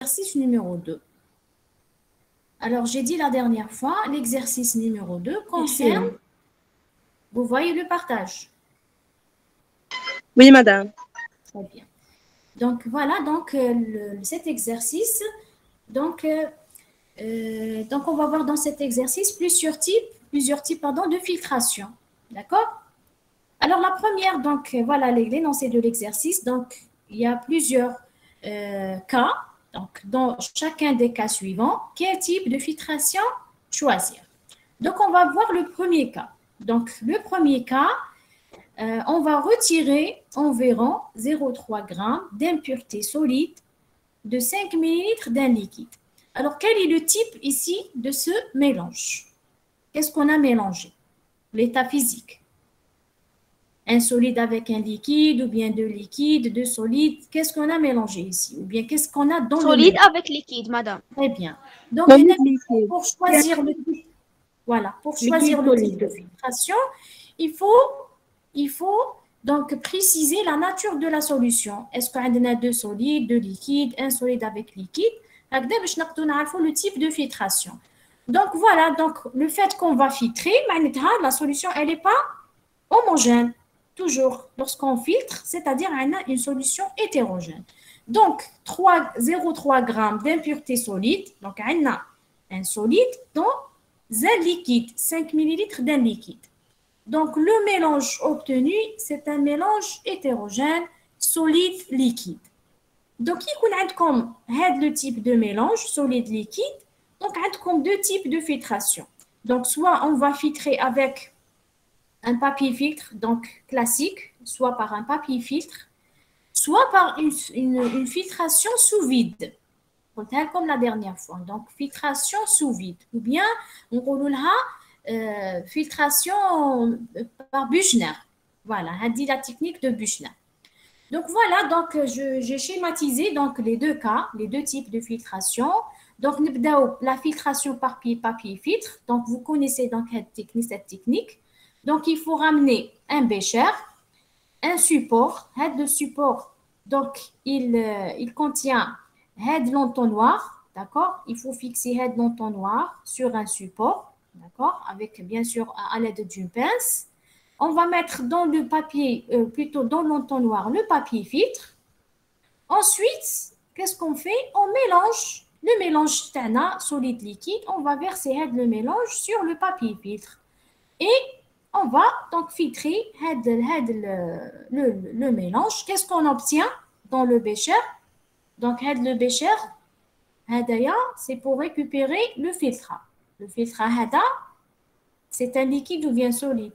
l'exercice numéro 2. Alors, j'ai dit la dernière fois, l'exercice numéro 2 concerne, vous voyez le partage. Oui, madame. Très bien. Donc, voilà, donc, cet exercice, donc, on va voir dans cet exercice plusieurs types de filtration. D'accord? Alors, la première, donc, voilà l'énoncé de l'exercice. Donc, il y a plusieurs cas. Donc, dans chacun des cas suivants, quel type de filtration choisir? Donc, on va voir le premier cas. Donc, le premier cas, on va retirer environ 0,3 g d'impureté solide de 5 ml d'un liquide. Alors, quel est le type ici de ce mélange? Qu'est-ce qu'on a mélangé? L'état physique. Un solide avec un liquide, ou bien deux liquides, deux solides. Qu'est-ce qu'on a mélangé ici? Ou bien qu'est-ce qu'on a dans le mélange? Solide avec liquide, madame. Très bien. Donc, pour choisir le type, voilà, pour choisir le type de filtration, il faut donc préciser la nature de la solution. Est-ce qu'on a deux solides, deux liquides, un solide avec liquide? Le type de filtration. Donc, voilà, donc le fait qu'on va filtrer, la solution, elle n'est pas homogène. Toujours, lorsqu'on filtre, c'est-à-dire on a une solution hétérogène. Donc, 0,3 g d'impureté solide, donc on a un solide dans un liquide, 5 ml d'un liquide. Donc, le mélange obtenu, c'est un mélange hétérogène, solide-liquide. Donc, il y a comme le type de mélange, solide-liquide, donc il y a comme deux types de filtration. Donc, soit on va filtrer avec un papier filtre, donc classique, soit par un papier filtre, soit par une filtration sous vide, comme la dernière fois. Donc, filtration sous vide. Ou bien, on parle filtration par Büchner. Voilà, dit la technique de Büchner. Donc, voilà, donc j'ai schématisé donc, les deux cas, les deux types de filtration. Donc, la filtration par papier filtre. Donc, vous connaissez donc cette technique. Donc, il faut ramener un bécher, un support. Le support, donc, il contient l'entonnoir, d'accord? Il faut fixer l'entonnoir sur un support, d'accord? Avec, bien sûr, à l'aide d'une pince. On va mettre dans le papier, plutôt dans l'entonnoir, le papier filtre. Ensuite, qu'est-ce qu'on fait? On mélange le mélange tana, solide liquide. On va verser le mélange sur le papier filtre. Et on va donc filtrer le mélange. Qu'est-ce qu'on obtient dans le bécher? Donc, le bécher, c'est pour récupérer le filtre. Le filtre, c'est un liquide ou bien solide?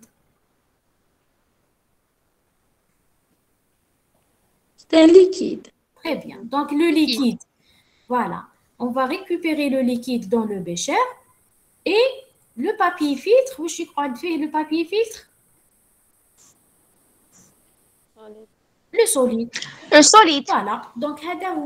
C'est un liquide. Très bien. Donc, le liquide, voilà. On va récupérer le liquide dans le bécher et le papier filtre. Où je crois que le papier filtre? Le solide. Le solide. Voilà. Donc,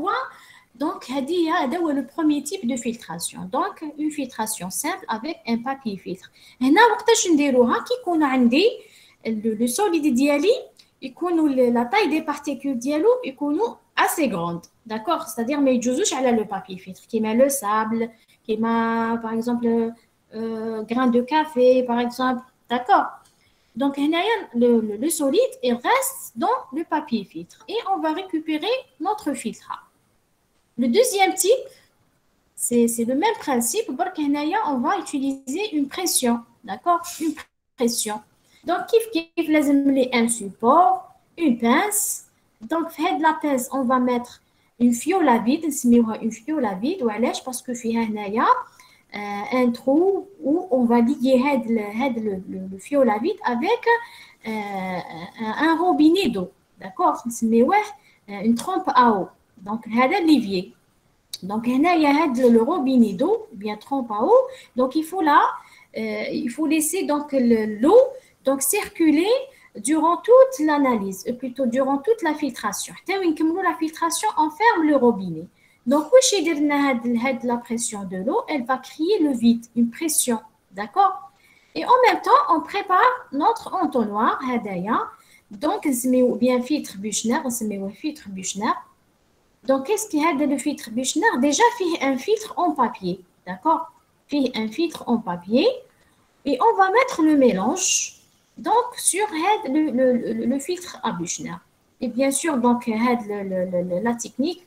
c'est le premier type de filtration. Donc, une filtration simple avec un papier filtre. هنا وقتاش نديروها كي يكون عندي le solide ديالي يكونوا la taille des particules ديالو يكونوا assez grande. D'accord? C'est-à-dire ما يجوزوش على le papier filtre كيما le sable, كيما par exemple grain de café par exemple. D'accord? Donc, le solide, il reste dans le papier filtre et on va récupérer notre filtre. Le deuxième type, c'est le même principe. On va utiliser une pression. D'accord? Une pression. Donc, kif lazim un support, une pince. Donc, de la pince, on va mettre une fiole à vide. Une fiole à vide. Parce que un trou où on va lier le fiole à vide avec un robinet d'eau. D'accord? Une trompe à eau. Donc, c'est l'évier. Donc, il y a le robinet d'eau, bien trompe à eau. Donc, il faut laisser donc l'eau donc circuler durant toute l'analyse, plutôt durant toute la filtration. La filtration, on ferme le robinet. Donc, la pression de l'eau, elle va créer le vide, une pression. D'accord? Et en même temps, on prépare notre entonnoir, donc, bien filtre Büchner, filtre Büchner. Donc, qu'est-ce qu'il y a de le filtre Bishner? Déjà, il y a un filtre en papier. D'accord? Il y a un filtre en papier. Et on va mettre le mélange donc sur le filtre à Bishner. Et bien sûr, donc, la technique,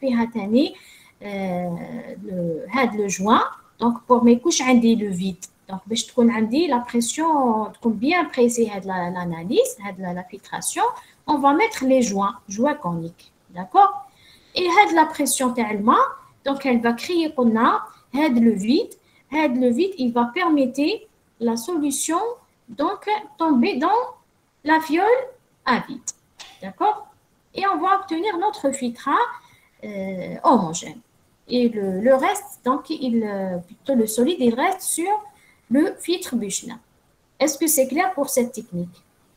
le joint. Donc, pour mes couches, j'ai le vide. Donc, la pression bien pressée l'analyse, la filtration, on va mettre les joints coniques. D'accord? Et la pression tellement, donc elle va créer qu'on a le vide. Le vide, il va permettre la solution donc tomber dans la fiole à vide. D'accord? Et on va obtenir notre filtre homogène. Et le reste, donc, plutôt le solide, il reste sur le filtre Bishner. Est-ce que c'est clair pour cette technique?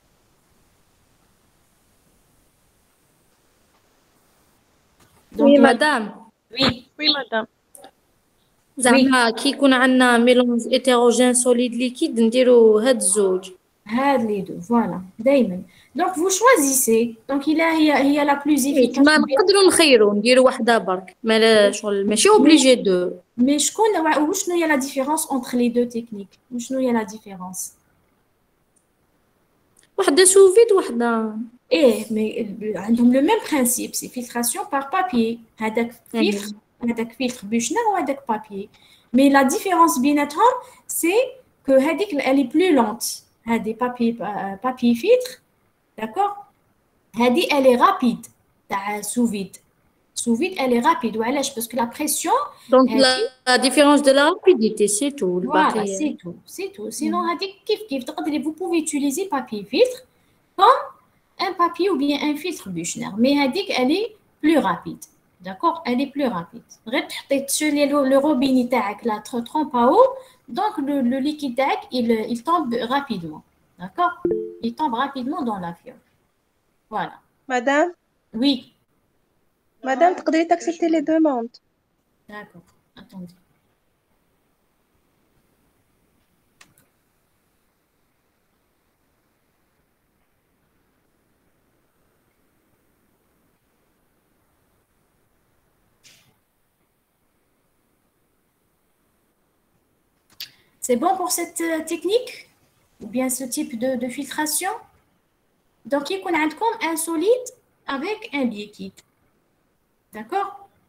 Donc, oui, madame. Oui. Oui, madame. زعما كي يكون عندنا ميلونج hétérogène solide liquide نديرو هاد الزوج. هاد les deux, voilà. دايما. Donc vous choisissez. Donc هي la plus efficace. ما نقدروا نخيروا نديروا واحده برك ما شغل ماشي اوبليجي دو. Mais شنو هي la différence entre les deux techniques? شنو هي la différence? واحده سوفيد واحده. ايه mais عندهم le même principe, c'est filtration par papier. هذاك filtre Buchner ou هذاك papier. Mais la différence بيناتهم c'est que هذيك elle est plus lente. هذه papier filtre, d'accord? هذه elle est rapide. تاع sous vide elle est rapide. وعلاش parce que la pression. Donc la différence de la rapidité c'est tout. Voilà, c'est tout. Sinon هذيك كيف تقدري vous pouvez utiliser papier filtre comme un papier ou bien un filtre Buchner. Mais هذيك elle est plus rapide. D'accord? Elle est plus rapide. غير تحطي تشلي le robinet تاعك la trempe à eau, donc le liquide تاعك il tombe rapidement. D'accord? Il tombe rapidement dans la fiole. Voilà. Madame? Oui. Madame, تقدري accepter les demandes? D'accord. Attendez. C'est bon pour cette technique ou bien ce type de filtration? Donc, il y a comme un solide avec un liquide. D'accord?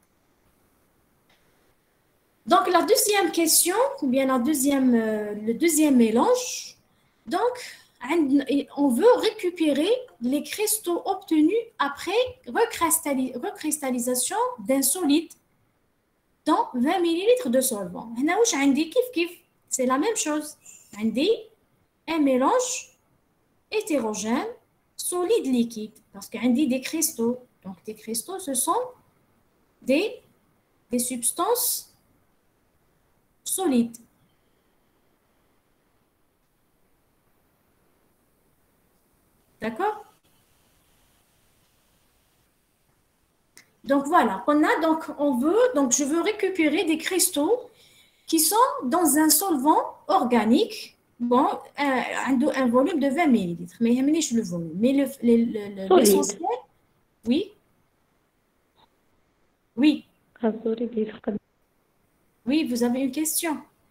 Donc, la deuxième question, ou bien le deuxième mélange, donc, on veut récupérer les cristaux obtenus après recristallisation d'un solide dans 20 ml de solvant. C'est la même chose. Un mélange hétérogène, solide, liquide. Parce qu'il y a des cristaux. Donc, des cristaux, ce sont des substances solides. D'accord? Donc, voilà. Donc, je veux récupérer des cristaux qui sont dans un solvant organique. Bon, un volume de 20 ml. Mais le volume. Mais l'essentiel, oui. Oui. Oui, vous avez une question.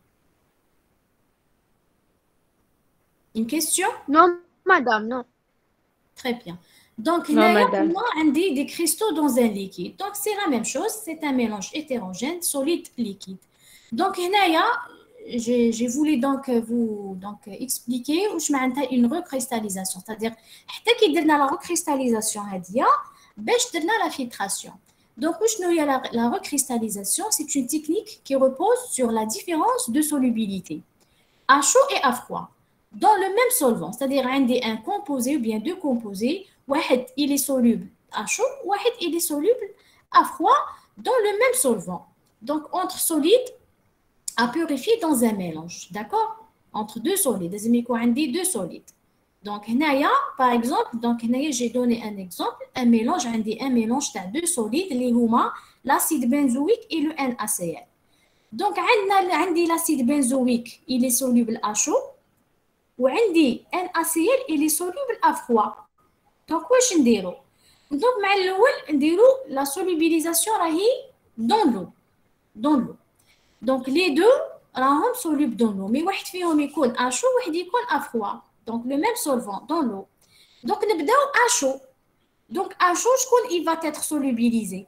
Une question? Non, madame, non. Très bien. Donc, il y a des cristaux dans un liquide. Donc, c'est la même chose. C'est un mélange hétérogène, solide, liquide. Donc, j'ai voulu donc vous expliquer où je m'entends une recristallisation. C'est-à-dire, dès qu'il y a la recristallisation, باش درنا la filtration. Donc, la recristallisation, c'est une technique qui repose sur la différence de solubilité à chaud et à froid dans le même solvant. C'est-à-dire, un composé ou bien deux composés, il est soluble à chaud, il est soluble à froid dans le même solvant. Donc, entre solides à purifier dans un mélange, d'accord? Entre deux solides, deux solides. Donc, par exemple, j'ai donné un exemple, un mélange de deux solides, l'acide benzoïque et le NaCl. Donc, l'acide benzoïque, il est soluble à chaud, ou NaCl, il est soluble à froid. Donc, qu'est-ce que je Donc, مع الأول نديرو la solubilisation راهي dans l'eau. Dans l'eau. Donc, les deux راهم solubles dans l'eau. Mais واحد فيهم يكون à chaud واحد يكون à froid. Donc, le même solvant dans l'eau. Donc, نبداو à chaud. Donc, à chaud, شكون il va être solubilisé?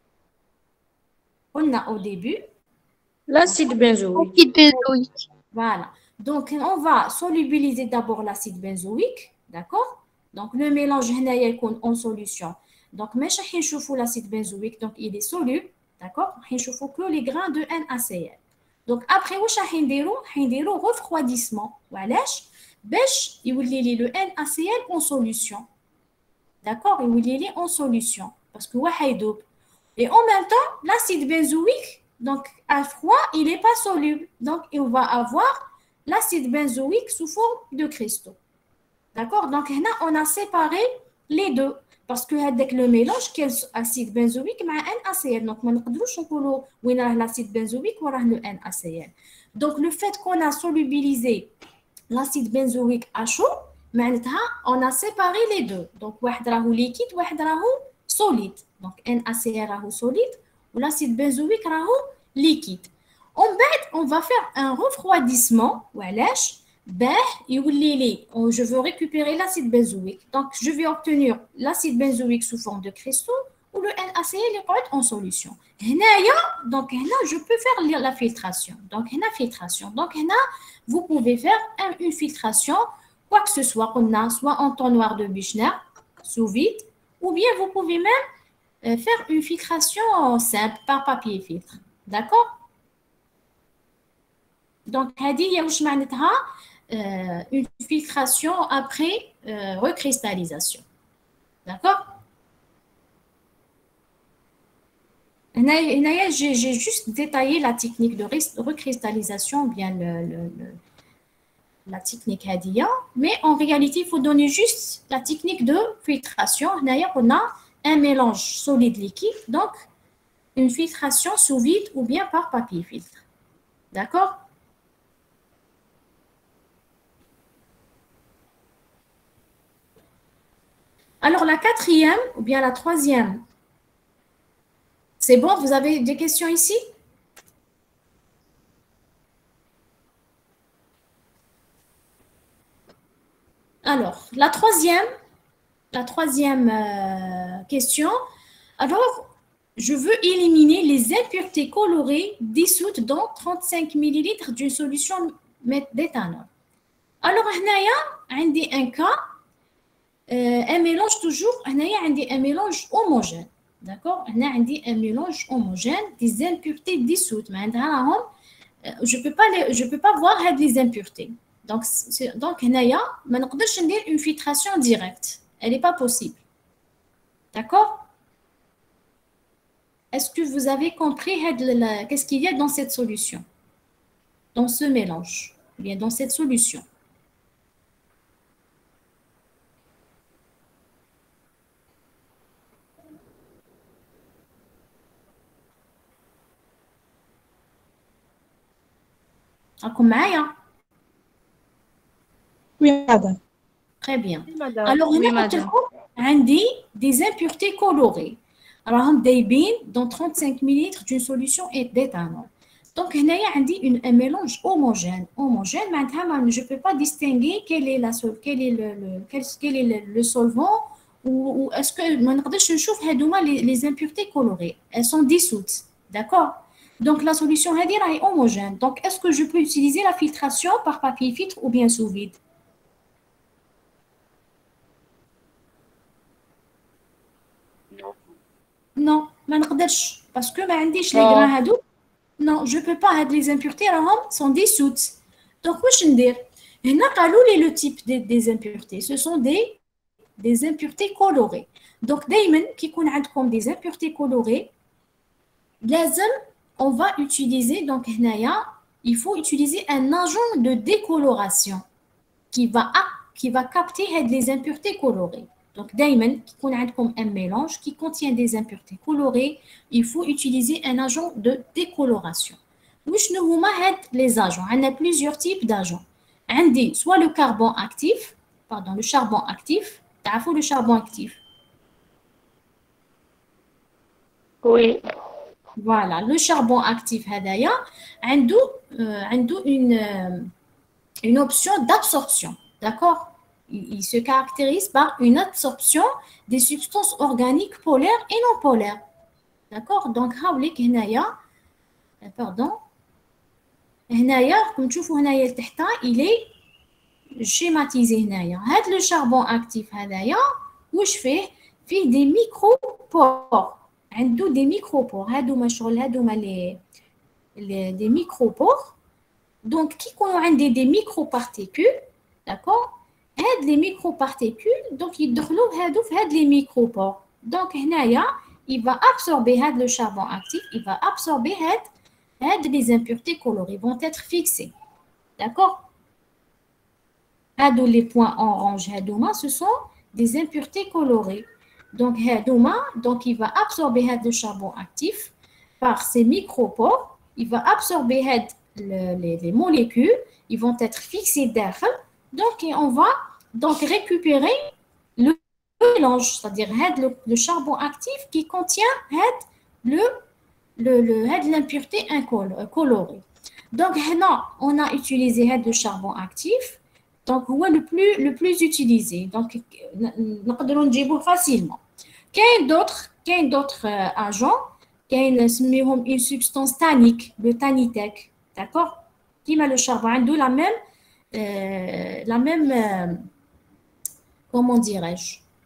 On a au début. L'acide benzoïque. Acide benzoïque. Voilà. Donc, on va solubiliser d'abord l'acide benzoïque. D'accord? Donc, le mélange هنايا يكون en solution. Donc, ماشي راح نشوفوا l'acide benzoïque. Donc, il est soluble. D'accord? راح نشوفوا que les grains de NaCl. Donc, après, واش راح نديرو refroidissement. وعلاش؟ باش يولي لي le NaCl en solution. D'accord? يولي لي en solution. Parce que هو حيدوب. Et en même temps, l'acide benzoïque, donc à froid, il n'est pas soluble. Donc, on va avoir l'acide benzoïque sous forme de cristaux. D'accord? Donc, là, on a séparé les deux. Parce que avec le mélange, quel acide benzoïque مع NaCl. Donc, ما نقدروش نقولوا وين راه l'acide benzoïque وراه le NaCl. Donc, le fait qu'on a solubilisé l'acide benzoïque à chaud, معناتها on a séparé les deux. Donc, واحد راهو liquide, واحد راهو solide. Donc, NaCl راهو solide ou l'acide benzoïque راهو liquide. En بعد, on va faire un refroidissement. وعلاش؟ je veux récupérer l'acide benzoïque. Donc, je vais obtenir l'acide benzoïque sous forme de cristaux ou le NaCl est en solution. Donc, je peux faire la filtration. Donc, filtration. Donc, vous pouvez faire une filtration, quoi que ce soit, soit en entonnoir de Büchner, sous vide, ou bien vous pouvez même faire une filtration simple par papier filtre. D'accord? Donc, une filtration après recristallisation. D'accord? J'ai juste détaillé la technique de recristallisation, bien la technique Hadia, mais en réalité, il faut donner juste la technique de filtration. On a un mélange solide-liquide, donc une filtration sous vide ou bien par papier filtre. D'accord? Alors, la quatrième ou bien la troisième, c'est bon, vous avez des questions ici? Alors, la troisième question. Alors, je veux éliminer les impuretés colorées dissoutes dans 35 ml d'une solution d'éthanol. Alors, il y a un cas, un mélange toujours, il y a un mélange homogène. D'accord? Il y a un mélange homogène des impuretés dissoutes. Je ne peux pas voir les impuretés. Donc, il y a une filtration directe. Elle n'est pas possible. D'accord? Est-ce que vous avez compris qu'est-ce qu'il y a dans cette solution? Dans ce mélange, ou bien dans cette solution? راكم معايا؟ Oui, madame. Très bien. Oui, madame. Alors, Oui, هنا قلت madame. لكم عندي des impuretés colorées. راهم دايبين dans 35 ml d'une solution d'éthanol. Donc, هنايا عندي un mélange homogène. Homogène, معناتها je ne peux pas distinguer quel est le solvant ou est-ce que ما نقدرش نشوف هذوما les impuretés colorées. Elles sont dissoutes. D'accord? Donc, la solution est homogène. Donc, est-ce que je peux utiliser la filtration par papier filtre ou bien sous vide? Non, ما نقدرش parce que ما عنديش les grains هادو. Non, je peux pas. Les impuretés راهم sont dissoutes. Donc, واش ندير؟ هنا قالوا لي le type des impuretés. Ce sont des impuretés colorées. Donc, دايما كي يكون عندكم des impuretés colorées, لازم on va utiliser, donc هنايا, il faut utiliser un agent de décoloration qui va capter les impuretés colorées. Donc, دايما كي يكون عندكم un mélange qui contient des impuretés colorées, il faut utiliser un agent de décoloration. وشنو هما هاد les agents? On a plusieurs types d'agents. عندي soit le carbone actif, pardon, le charbon actif. تعرفوا le charbon actif? Oui. Voilà, le charbon actif هذايا عنده une option d'absorption, d'accord? Il se caractérise par une absorption des substances organiques polaires et non polaires, d'accord? Donc هاوليك هنايا pardon هنايا راكم تشوفوا هنايا لتحت il est schématisé هنايا. هذا le charbon actif هذايا واش فيه des micropores. عنده des micropores. هادوما شغل هادوما des micropores. Donc كي يكونوا عندي des microparticules, d'accord? هاد les microparticules donc يدخلوا هادو في هاد les micropores. Donc هنايا il va absorber هاد le charbon actif, il va absorber هاد les impuretés colorées vont être fixées. D'accord? Les points orange, ce sont des impuretés colorées. Donc, il va absorber le charbon actif par ses micropores. Il va absorber les molécules. Ils vont être fixées derrière. Donc, on va donc récupérer le mélange, c'est-à-dire le charbon actif qui contient l'impureté colorée. Donc, là, on a utilisé le charbon actif. Donc, le plus utilisé. Donc, nous pouvons le dire facilement. Quel d'autres agents? Une substance tannique, le tannitec. D'accord? Qui met le charbon? D'où la même comment dirais-je?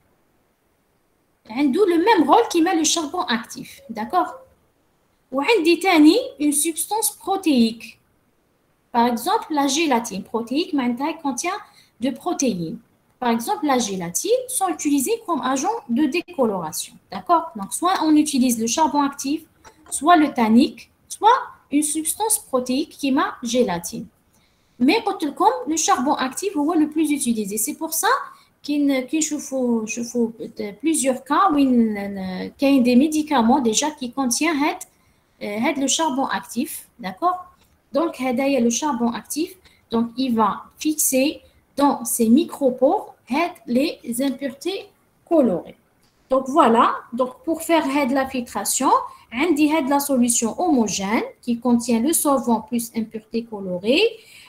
D'où le même rôle qui met le charbon actif. D'accord? Ou une substance protéique. Par exemple, la gélatine protéique contient de protéines. Par exemple, la gélatine sont utilisées comme agent de décoloration. D'accord? Donc, soit on utilise le charbon actif, soit le tannique, soit une substance protéique qui est la gélatine. Mais comme le charbon actif est le plus utilisé. C'est pour ça qu'il faut plusieurs cas où il y a des médicaments déjà qui contiennent le charbon actif. D'accord? Donc, le charbon actif, donc il va fixer dans ses micropores les impuretés colorées. Donc, voilà. Donc, pour faire la filtration, on a la solution homogène qui contient le solvant plus impuretés colorées.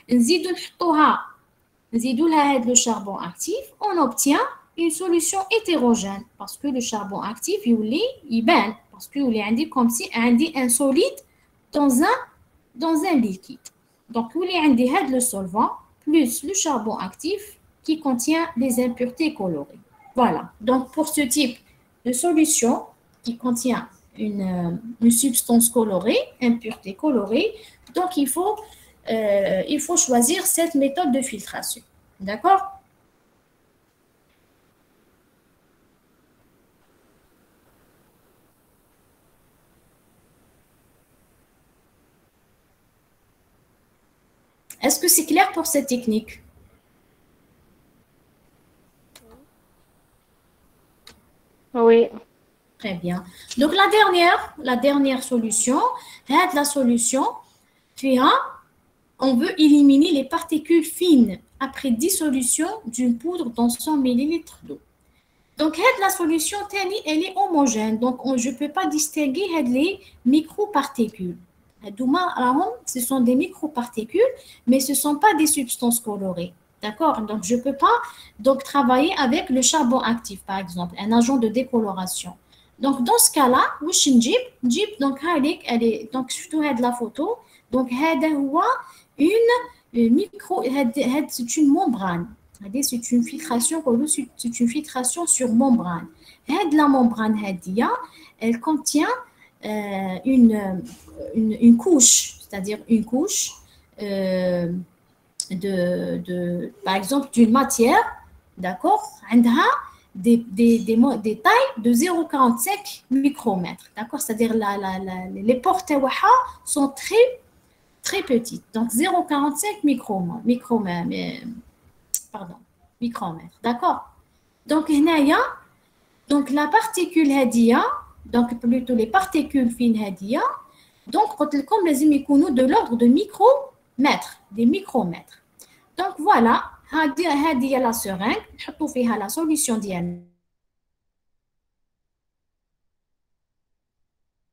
Le charbon actif, on obtient une solution hétérogène parce que le charbon actif, il baigne parce qu'il est comme si un solide dans un liquide. Donc, il y a le solvant plus le charbon actif qui contient des impuretés colorées. Voilà. Donc, pour ce type de solution qui contient une substance colorée, impureté colorée, donc il faut choisir cette méthode de filtration. D'accord? Est-ce que c'est clair pour cette technique? Oui. Très bien. Donc, la dernière solution, la solution, on veut éliminer les particules fines après dissolution d'une poudre dans 100 ml d'eau. Donc, la solution, elle est homogène. Donc, je ne peux pas distinguer les microparticules. Ce sont des microparticules, mais ce ne sont pas des substances colorées. D'accord? Donc, je ne peux pas travailler avec le charbon actif, par exemple, un agent de décoloration. Donc, dans ce cas-là, donc, surtout la photo, donc, c'est une membrane. C'est une filtration sur membrane. La membrane, elle contient une couche, c'est-à-dire une couche par exemple, d'une matière, d'accord, des tailles de 0,45 micromètres, d'accord, c'est-à-dire les portes sont très petites, donc 0,45 micromètres, d'accord. Donc, donc la particule hadia, donc plutôt les particules fines hadia, donc comme les émiconous de l'ordre de micromètres, des micromètres. Donc voilà, هذه la seringue, نحطوا فيها la solution ديالنا.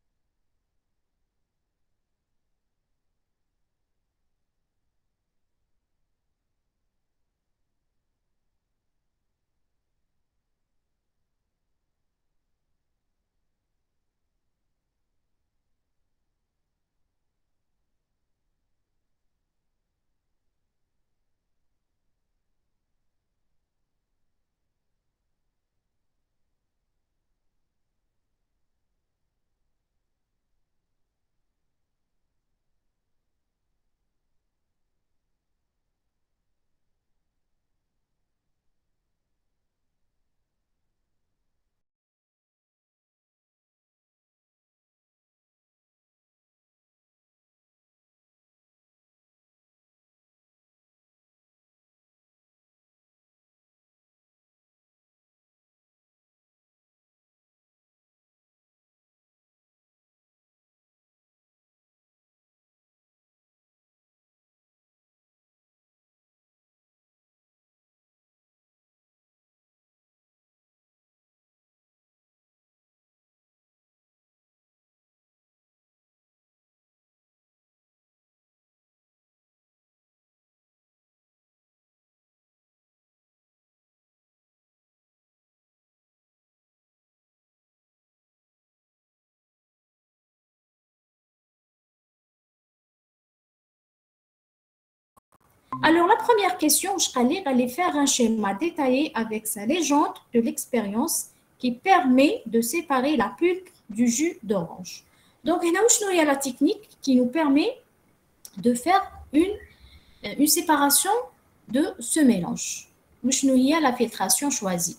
Alors, la première question, je vais aller faire un schéma détaillé avec sa légende de l'expérience qui permet de séparer la pulpe du jus d'orange. Donc, il y a la technique qui nous permet de faire une séparation de ce mélange. Il y a la filtration choisie.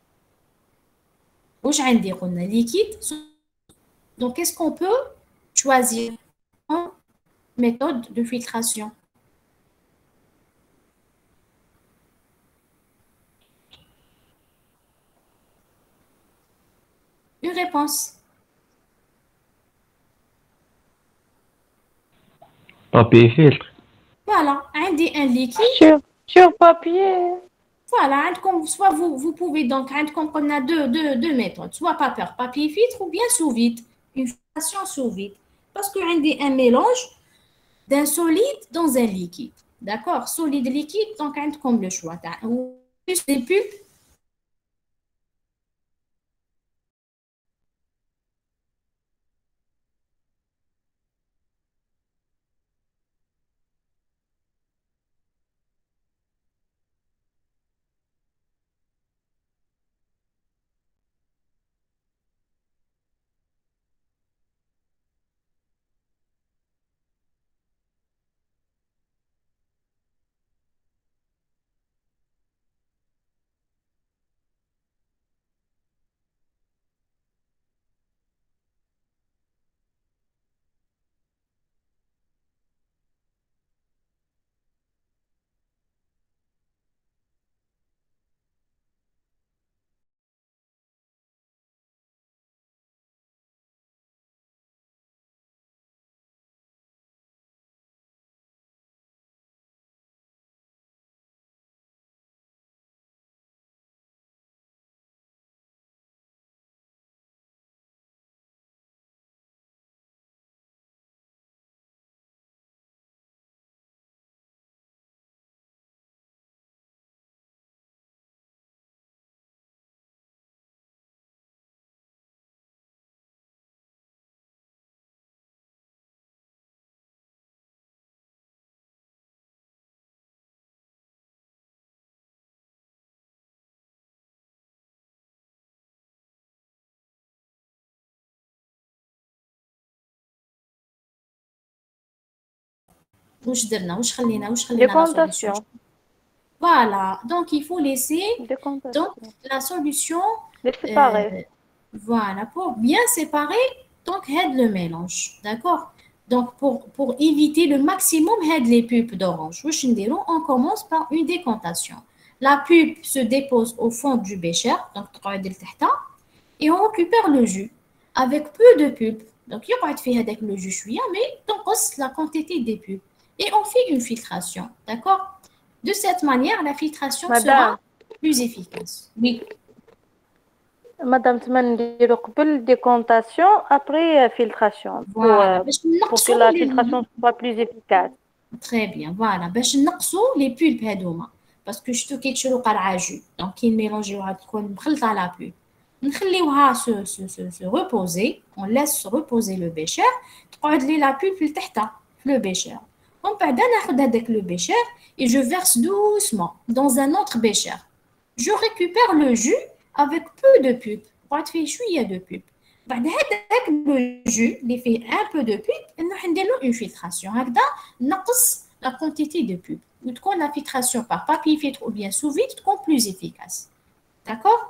Liquide. Donc, qu'est-ce qu'on peut choisir en méthode de filtration? Une réponse. Papier filtre. Voilà, un liquide. Sur papier. Voilà, soit vous pouvez donc, on a deux méthodes, soit papier filtre ou bien sous vide, une filtration sous vide. Parce qu'on a un mélange d'un solide dans un liquide. D'accord? Solide liquide, donc on a comme le choix. Ou plus des pulpes. واش خلينا la solution. Voilà, donc il faut laisser donc, la solution voilà, pour bien séparer donc le mélange, d'accord? Donc pour éviter le maximum les pulpes d'orange, on commence par une décantation. La pulpe se dépose au fond du bécher, donc et on récupère le jus avec peu de pulpe. Donc il y a avec le jus mais donc la quantité des pulpes. Et on fait une filtration, d'accord? De cette manière, la filtration sera plus efficace. Oui. Madame, tu m'as dit قبل décantation, après filtration. Voilà. Pour que la filtration soit plus efficace. Très bien, voilà. باش نقصوا les pulpes هذوما. Parce que je te كيتشرو قرعة جو. Donc, كي نميلونجيوها تكون مخلطة la pulpe. نخليوها se reposer. On laisse reposer le bécher. تقعد لي la pulpe لتحتها في le bécher. On peut avec le bécher et je verse doucement dans un autre bécher. Je récupère le jus avec peu de pulpe. Il y a de pulpe. Avec le jus, il fait un peu de pulpe et nous faisons une filtration. La quantité de pulpe. La filtration par papier filtre ou bien sous vide est plus efficace. D'accord?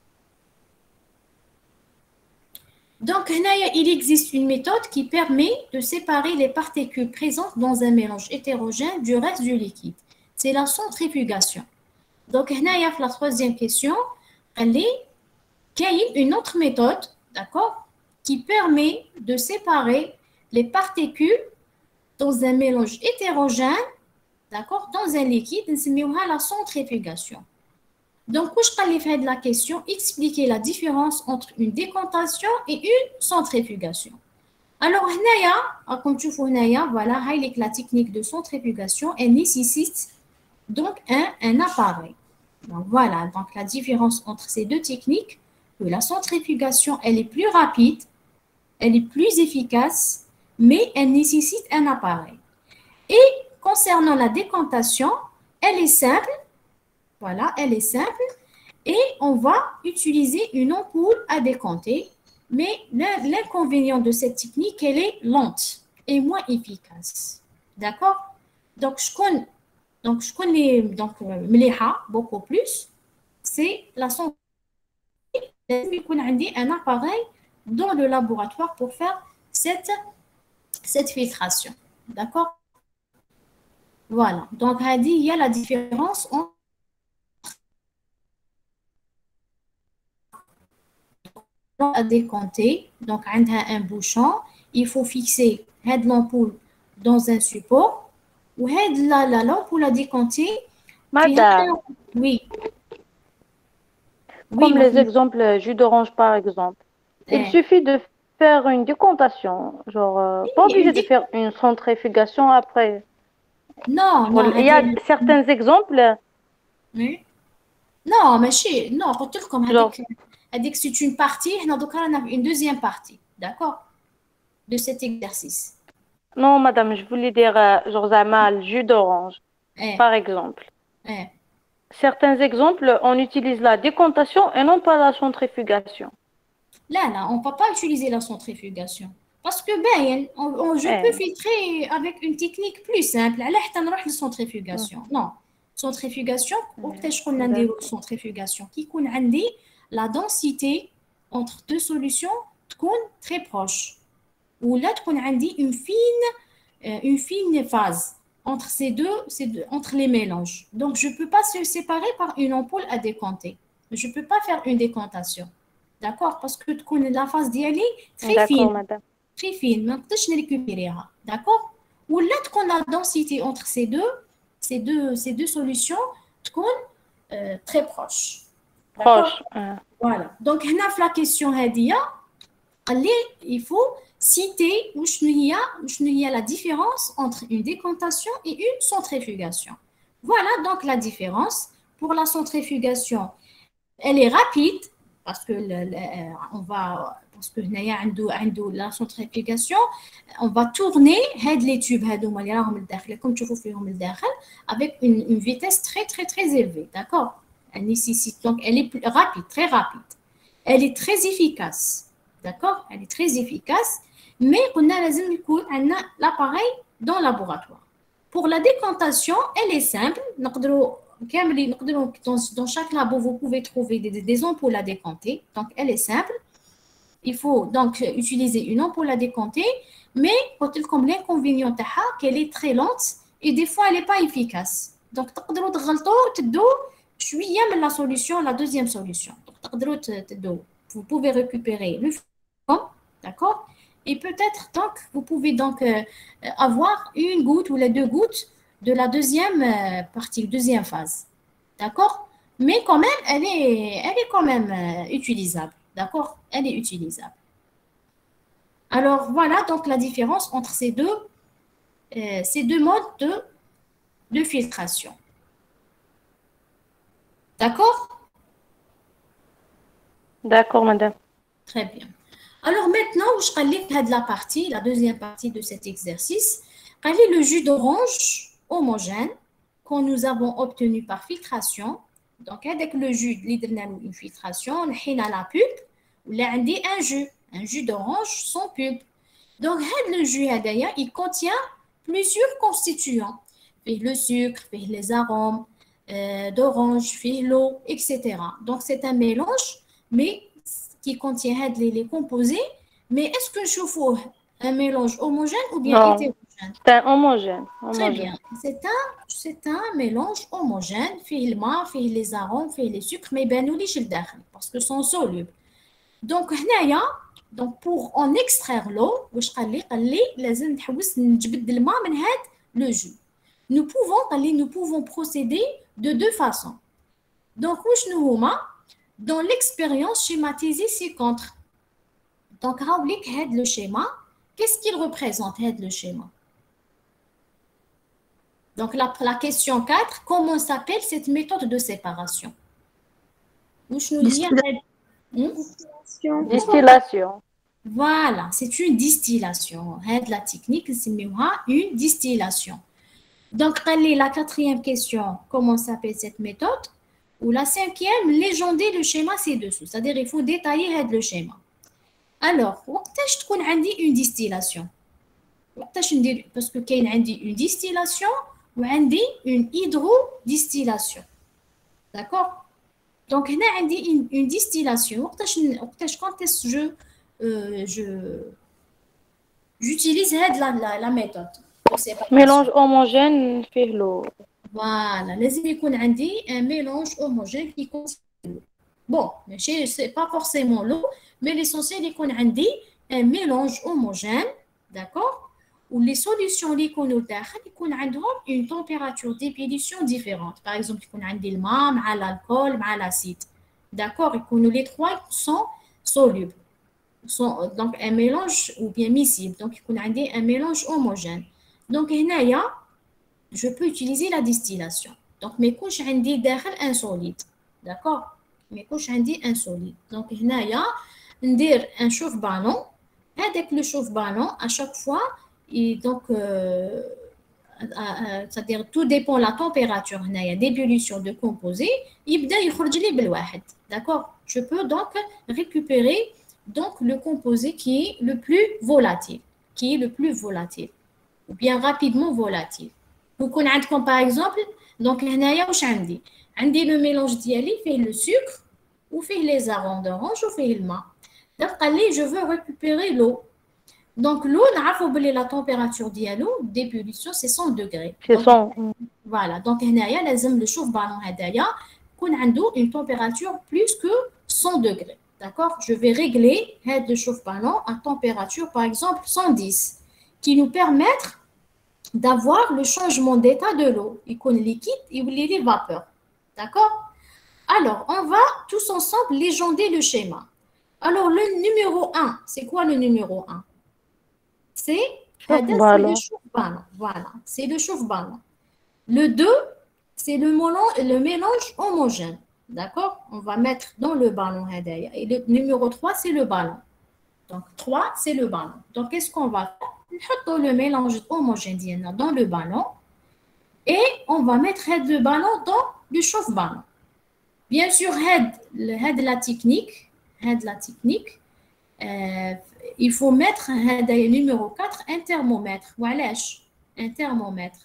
Donc, il existe une méthode qui permet de séparer les particules présentes dans un mélange hétérogène du reste du liquide. C'est la centrifugation. Donc, la troisième question, il y a une autre méthode, d'accord, qui permet de séparer les particules dans un mélange hétérogène, d'accord, dans un liquide, c'est la centrifugation. Donc, je vais faire de la question, expliquer la différence entre une décantation et une centrifugation. Alors, comme tu vois, voilà, la technique de centrifugation, elle nécessite donc un appareil. Donc, voilà, donc la différence entre ces deux techniques, que la centrifugation, elle est plus rapide, elle est plus efficace, mais elle nécessite un appareil. Et concernant la décantation, elle est simple. Voilà, elle est simple. Et on va utiliser une ampoule à décanter. Mais l'inconvénient de cette technique, elle est lente et moins efficace. D'accord? Donc, je connais مليحة beaucoup plus. C'est la santé. Il faut un appareil dans le laboratoire pour faire cette filtration. D'accord? Voilà. Donc, il y a la différence entre à décanter. Donc, on a un bouchon. Il faut fixer l'ampoule dans un support. Ou la lampe à décanter. Madame, Oui. comme les exemples jus d'orange par exemple, il suffit de faire une décantation, genre pas obligé de faire une centrifugation après. Non, il y a certains exemples. Oui. Non, mais non, comme c'est une partie, on a une deuxième partie, d'accord, de cet exercice. Non, madame, je voulais dire genre le jus d'orange, par exemple. Certains exemples, on utilise la décantation et non pas la centrifugation. Là, on ne peut pas utiliser la centrifugation. Parce que je peux filtrer avec une technique plus simple. Alors, on va la centrifugation. Non, centrifugation, peut-être qu'on a des centrifugation qui connaît la densité entre deux solutions très proche. Ou là, on a une fine phase entre entre les mélanges. Donc, je ne peux pas se séparer par une ampoule à décanter. Je ne peux pas faire une décantation. D'accord? Parce que la phase d'y très fine. Madame. Très fine. Je ne peux pas récupérer. D'accord? Ou là, la densité entre ces deux solutions très proche. Proche. Voilà. Donc, la question il faut citer où il y a la différence entre une décantation et une centrifugation. Voilà donc la différence. Pour la centrifugation, elle est rapide parce que la centrifugation, on va tourner les tubes comme tu vois avec une vitesse très très très élevée, d'accord? Elle nécessite donc elle est rapide, très rapide. Elle est très efficace, d'accord? Elle est très efficace, mais on a l'appareil dans le laboratoire. Pour la décantation, elle est simple. Dans chaque labo, vous pouvez trouver des ampoules à décanter. Donc, elle est simple. Il faut donc utiliser une ampoule à décanter, mais comme l'inconvénient, qu'elle est très lente et des fois, elle n'est pas efficace. Donc, la solution, la deuxième solution. Vous pouvez récupérer le film, d'accord? Et peut-être, donc, vous pouvez donc avoir une goutte ou les deux gouttes de la deuxième partie, deuxième phase. D'accord? Mais quand même, elle est quand même utilisable. D'accord? Elle est utilisable. Alors, voilà donc la différence entre ces deux modes de filtration. D'accord? D'accord, madame. Très bien. Alors maintenant, je vais la deuxième partie de cet exercice. Le jus d'orange homogène que nous avons obtenu par filtration. Donc, avec le jus, une filtration, on a la pulpe, ou là, on a un jus d'orange sans pulpe. Donc, le jus, il contient plusieurs constituants. Le sucre, les arômes d'orange, l'eau, etc. Donc, c'est un mélange, mais qui contient les composés. Mais est-ce que je fais un mélange homogène ou bien hétérogène? C'est homogène. Très bien. C'est un mélange homogène. Fait le ma, fait les arômes, fait les sucres, mais ben nous les parce que sont solubles. Donc, pour en extraire l'eau, le jus. Nous pouvons procéder de deux façons. Donc, dans l'expérience schématisée ci-contre. Donc, le schéma, qu'est-ce qu'il représente, le schéma? Donc, la question 4, comment s'appelle cette méthode de séparation? Distillation. Voilà, c'est une distillation. La technique, c'est une distillation. Donc, la quatrième question, comment s'appelle cette méthode? Ou la cinquième, légender le schéma ci-dessous. C'est-à-dire, il faut détailler le schéma. Alors, وقتاش تكون عندي une distillation. وقتاش ندير parce que كاين عندي une distillation وعندي une hydrodistillation. D'accord? Donc, هنا عندي une distillation. وقتاش quand est-ce j'utilise la méthode. Mélange homogène fait l'eau. Voilà, لازم يكون عندي un mélange homogène qui contient l'eau. Bon, c'est pas forcément l'eau, mais l'essentiel يكون عندي un mélange homogène, d'accord? Où les solutions اللي يكونوا داخل يكون عندهم une température d'ébullition différente. Par exemple, يكون عندي الماء مع l'alcool مع l'acide. D'accord? يكونوا les trois sont solubles. Donc un mélange ou bien miscible. Donc يكون عندي un mélange homogène. Donc هنايا je peux utiliser la distillation. Donc ما يكونش عندي داخل un solide. D'accord? ما يكونش عندي un solide. Donc هنايا ندير un chauffe-ballon. هذاك le chauffe-ballon à chaque fois et donc c'est-à-dire tout dépend de la température هنايا d'ébullition de composé يبدا يخرج لي بالواحد. D'accord? Je peux donc récupérer donc le composé qui est le plus volatile ou bien rapidement volatile. يكون عندكم par exemple donc هنايا واش عندي le mélange ديالي فيه le sucre وفيه les arômes d'orange وفيه الماء. Donc قال لي je veux récupérer l'eau. Donc l'eau نعرفوا بلي la température ديالو d'ébullition c'est 100 degrés. C'est 100. Voilà, donc هنايا لازم le chauffe-ballon هدايا يكون عنده une température plus que 100 degrés. D'accord? Je vais régler le chauffe-ballon à température par exemple 110 qui nous permettre d'avoir le changement d'état de l'eau. Il connaît liquide et les vapeurs. D'accord? Alors, on va tous ensemble légender le schéma. Alors, le numéro 1, c'est quoi le numéro 1? C'est le chauffe-ballon. Voilà, c'est le chauffe-ballon. Le 2, c'est le mélange homogène. D'accord? On va mettre dans le ballon. Et le numéro 3, c'est le ballon. Donc, 3, c'est le ballon. Donc, qu'est-ce qu'on va faire? On met le mélange homogène dans le ballon et on va mettre le ballon dans le chauffe-ballon. Bien sûr, la technique, il faut mettre le numéro 4, un thermomètre. Voilà, un thermomètre.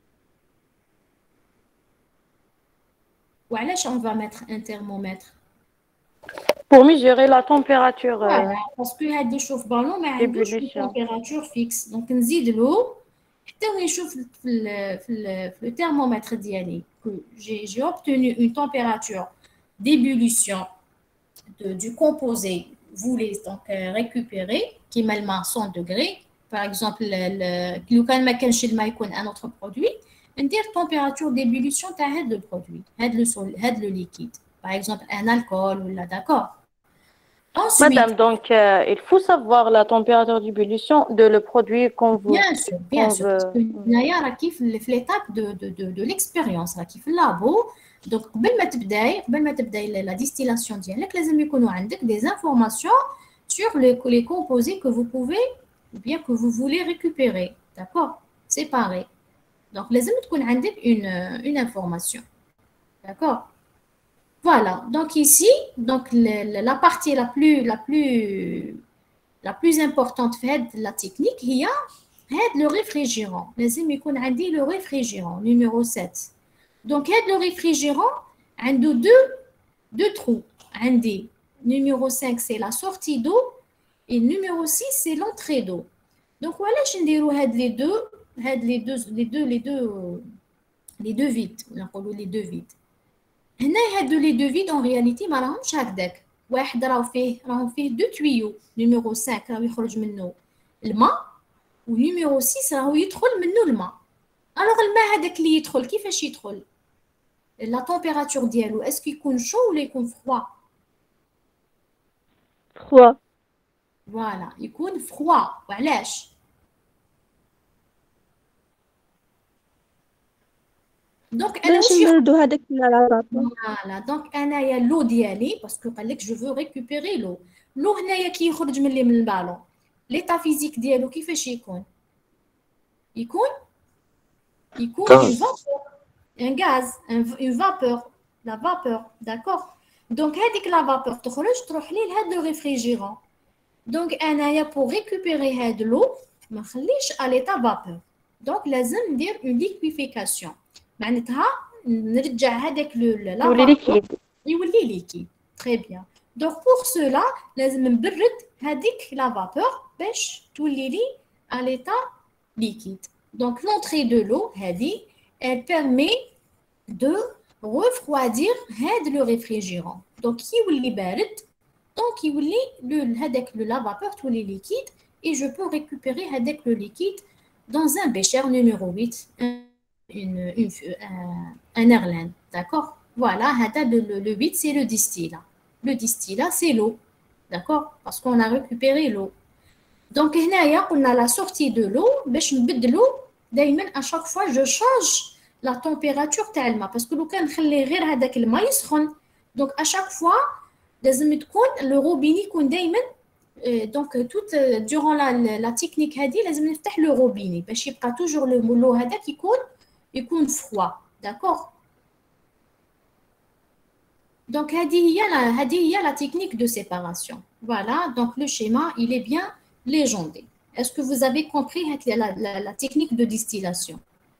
Voilà, on va mettre un thermomètre. Pour mesurer la température. Voilà, parce que le chauffe-ballon a une température fixe. Donc, on ajoute l'eau. Et on voit le thermomètre d'IALI que j'ai obtenu une température d'ébullition du composé. Vous voulez donc récupérer qui met le 100 degrés. Par exemple, un autre produit. On dit la température d'ébullition de le produit, le liquide. Par exemple, un alcool ou là, d'accord. Madame, donc il faut savoir la température d'ébullition de le produit qu'on veut. Bien sûr. Parce que d'ailleurs, l'étape de l'expérience, le labo. Donc, قبل ما تبداي la distillation ديالك لازم يكونوا عندك des informations sur les composés que vous pouvez ou bien que vous voulez récupérer. D'accord? Séparer. Donc, لازم تكون عندك une information. D'accord? Voilà, donc ici, donc la partie la plus importante de la technique, il y a le réfrigérant. لازم يكون عندي le réfrigérant, numéro 7. Donc, le réfrigérant, a deux trous. عندي numéro 5, c'est la sortie d'eau, et numéro 6, c'est l'entrée d'eau. Donc, voilà, je vais les deux vides. Les deux vides. هنا هادو لي دو فيد en réalité ما راهمش هكداك. واحد راهم فيه دو tuyaux. numéro 5 راهو يخرج منه الماء و numéro 6 راهو يدخل منه الماء. alors الماء هذاك اللي يدخل كيفاش يدخل؟ la température ديالو est-ce يكون chaud ولا يكون froid؟ froid. voilà يكون froid. وعلاش؟ دونك انا نشدو هذاك فوالا دونك انايا لو ديالي باسكو قال لك جو فو ريكوبيري لو هنايا كي يخرج من البالون ليطا فيزيك ديالو كيفاش يكون يكون un gaz, une vapeur, la vapeur, d'accord. Donc هذيك la vapeur تخرج تروح لي لهذا le réfrigérant. Donc انايا pour récupérer هاد l'eau ما نخليش à l'état vapeur. Donc لازم ندير une liquéfaction. معناتها نرجع هذاك لا liquide. يولي ليكيد. Très bien. Donc pour cela لازم نبرد هذيك la vapeur باش تولي لي à l'état liquide. Donc l'entrée de l'eau هذه elle permet de refroidir le réfrigérant. Donc يولي بارد. Donc يولي هذاك la vapeur تولي liquide et je peux récupérer هذاك le liquide dans un bécher numéro 8 un Erlen, d'accord. Voilà, le 8 c'est le distillat. Le distillat c'est l'eau, d'accord, parce qu'on a récupéré l'eau. Donc on a la sortie de l'eau. باش نبدلو دائما à chaque fois je change la température تاع الماء parce que لو كان نخلي غير هذاك الماء يسخن. Donc à chaque fois لازم تكون le robinet يكون دائما donc toute durant la technique هذه لازم نفتح le robinet باش يبقى toujours l'eau هذاك يكون froid, d'accord. Donc هذه هي la technique de séparation. Voilà, donc le schéma il est bien légendé. Est-ce que vous avez compris la technique de distillation?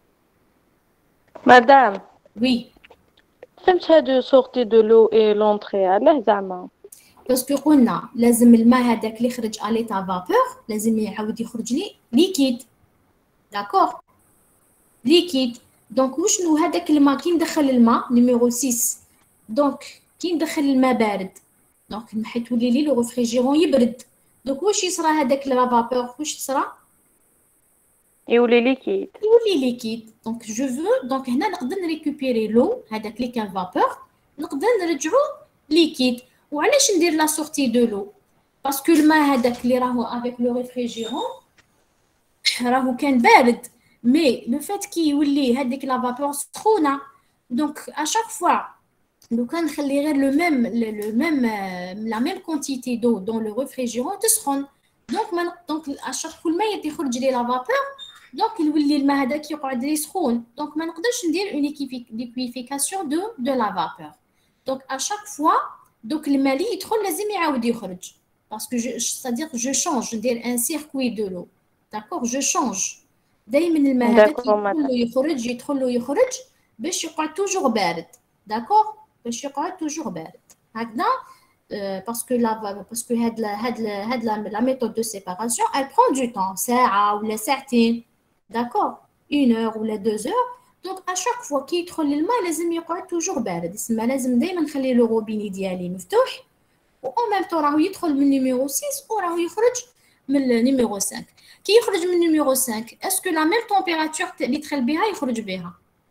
Madame. Oui. فهمت هاد sortie de l'eau et l'entrée علاه زعما؟ باسكو قلنا لازم الماء هذاك اللي يخرج على ليتا فابور لازم يعاود يخرج لي ليكيد. داكور. ليكيد. دونك وشنو هذاك الماء كي ندخل الماء نيميرو 6 دونك كي ندخل الماء بارد دونك الماء يولي لي لو ريفريجيرون يبرد. دونك واش يصرى هذاك لا فابور واش تصرى؟ يولي ليكيد. يولي ليكيد. دونك جو فو دونك هنا نقدر نريكوبيري لو هذاك اللي كان فابور نقدر نرجعو ليكيد. وعلاش ندير لا سورتي دو لو؟ باسكو الماء هذاك اللي راهو افيك لو ريفريجيرون راهو كان بارد مي لو فات كي يولي هذيك لا فابور سخونه دونك اشاك فوا لو كان نخلي غير لو ميم لا ميم كونتيتي دو دون لو ريفريجيرون تسخن دونك اشاك فوا الماء يخرج لي لا فابور دونك يولي الماء هذاك يقعد لي سخون دونك ما نقدرش ندير اون ليكويفيكاسيون دو لا فابور. دونك اشاك فوا donc le mali يدخل لازم يعاود يخرج parce que c'est-à-dire je change ندير un circuit de l'eau, d'accord. je change دائما الماء هذاك يدخل يخرج باش يقعد toujours بارد, d'accord, باش يقعد toujours بارد هكذا. parce que هاد la méthode de séparation elle prend du temps ساعة ولا ساعتين, d'accord, 1 heure ولا 2 heures. دونك اشاك فوا كي يدخل الماء لازم يقعد توجور بارد, يسمى لازم دائما نخلي لو روبيني ديالي مفتوح و اون ميم طون راهو يدخل من نيميرو 6 وراهو يخرج من نيميرو 5. كي يخرج من نيميرو 5 اسكو لا ميم تمبيراتور اللي دخل بها يخرج بها؟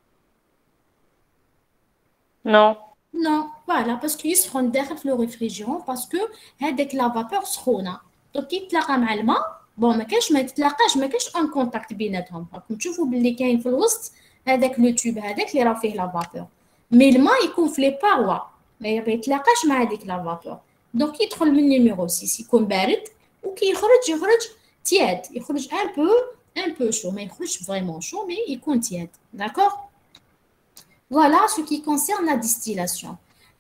نو نو فوالا باسكو يسخن داخل في لو ريفريجيرون باسكو هذاك لا فابور سخونه. دونك كي يتلاقى مع الماء بون ما كاينش ان كونتاكت بيناتهم. راكم تشوفوا باللي كاين في الوسط هذاك لو تيوب هذاك اللي راه فيه لا فابور مي الماء يكون في لي باروا ما يتلاقاش مع هذيك لا فابور. دونك يدخل من نيميرو 6 يكون بارد وكي يخرج تياد, يخرج un peu chaud ما يخرجش فريمون شو مي يكون تياد, d'accord. Voilà ce qui concerne la distillation.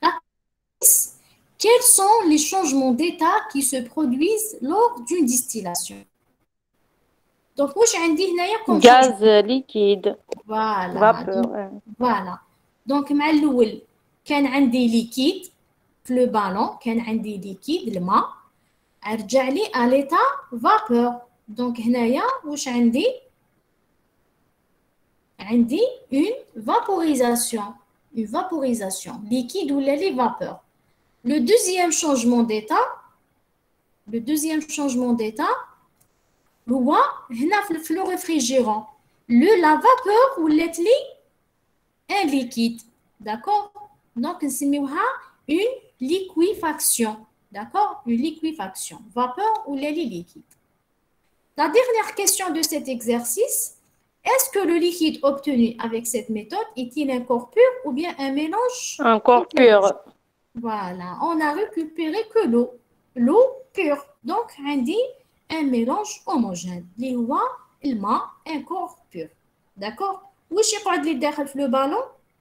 Quels sont les changements d'état qui se produisent lors d'une distillation? Donc واش عندي هنايا comme gaz liquide voilà vapeur. voilà donc مع الاول كان عندي ليكيد في لو بالون, كان عندي ليكيد الماء رجع لي à l'état vapeur. donc هنايا واش عندي une vaporisation liquide ولا لي vapeur. le deuxième changement d'état هو هنا في لو ريفريجيرون la vapeur ولات لي un liquide, d'accord. donc نسميوها une liquéfaction, d'accord, une liquéfaction vapeur ou les liquide. La dernière question de cet exercice: est-ce que le liquide obtenu avec cette méthode est-il un corps pur ou bien un mélange? Un corps pur. Voilà, on a récupéré que l'eau pure. Donc on dit un mélange homogène اللي هو الماء un corps pur, d'accord. واش يقعد لي داخل في لو بالون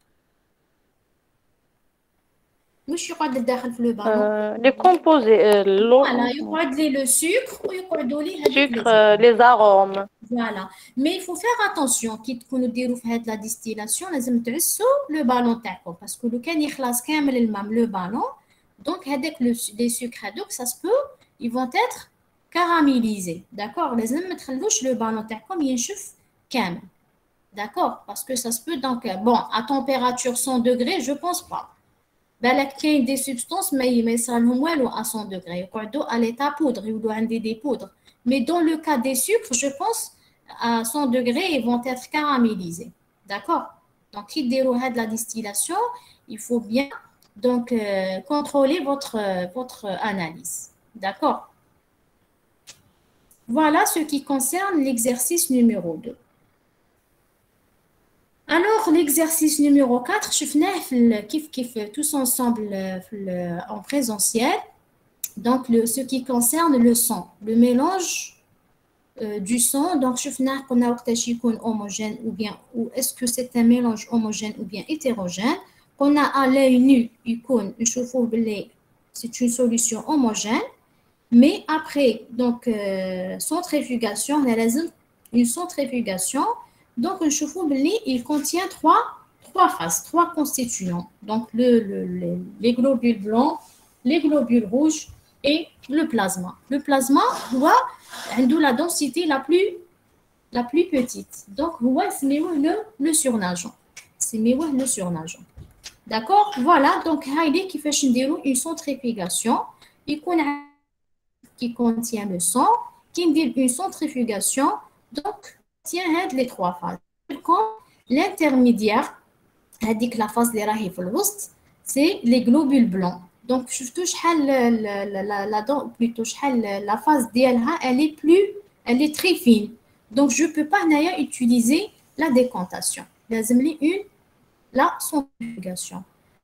واش يقعد لي داخل في لو بالون Les composés, l'eau, فوالا يقعد لي لو سكر ويقعدوا لي هذوك لي sucre, les arômes. فوالا مي يفو فيغ اتونسيون كي تكونوا ديروا في هاد لا ديستيلاسيون لازم تعسوا لو بالون تاعكم باسكو لو كان يخلص كامل الماء من لو بالون دونك هذاك لي سكر هذوك سا سبو ils vont être caramélisés d'accord لازم ما تخلوش لو بالون تاعكم ينشف كامل d'accord parce que ça se peut donc bon à température 100 degrés je pense pas بالك كاين des substances ما يصرالهم والو à 100 degrés يقعدوا à l'état poudre يولوا عندي des poudres mais dans le cas des sucres je pense à 100 degrés ils vont être caramélisés d'accord donc qui déroule de la distillation il faut bien donc contrôler votre analyse d'accord voilà ce qui concerne l'exercice numéro 2 alors l'exercice numéro 4 شفناه في كيف tous ensemble en présentiel donc ce qui concerne le sang le mélange du sang donc شفناه قلنا وقتاش يكون homogène ou bien ou est-ce que c'est un mélange homogène ou bien hétérogène قلنا à l'œil nu يكون نشوفوه باللي c'est une solution homogène mais après donc centrifugation on a لازم une centrifugation donc نشوفوا باللي il contient trois phases trois constituants donc les globules blancs les globules rouges et le plasma le plasma doit عنده la densité la plus petite donc هو سميوه le surnageant سميوه le surnageant d'accord voilà donc هايدي كيفاش نديرو une centrifugation يكون qui contient le sang qui ندير une centrifugation donc contient les trois phases l'intermédiaire هذيك la phase اللي راهي في الوسط c'est les globules blancs donc شفتوا شحال plutôt شحال la phase ديالها elle est très fine donc je peux pas هنايا utiliser la décantation لازم لي la centrifugation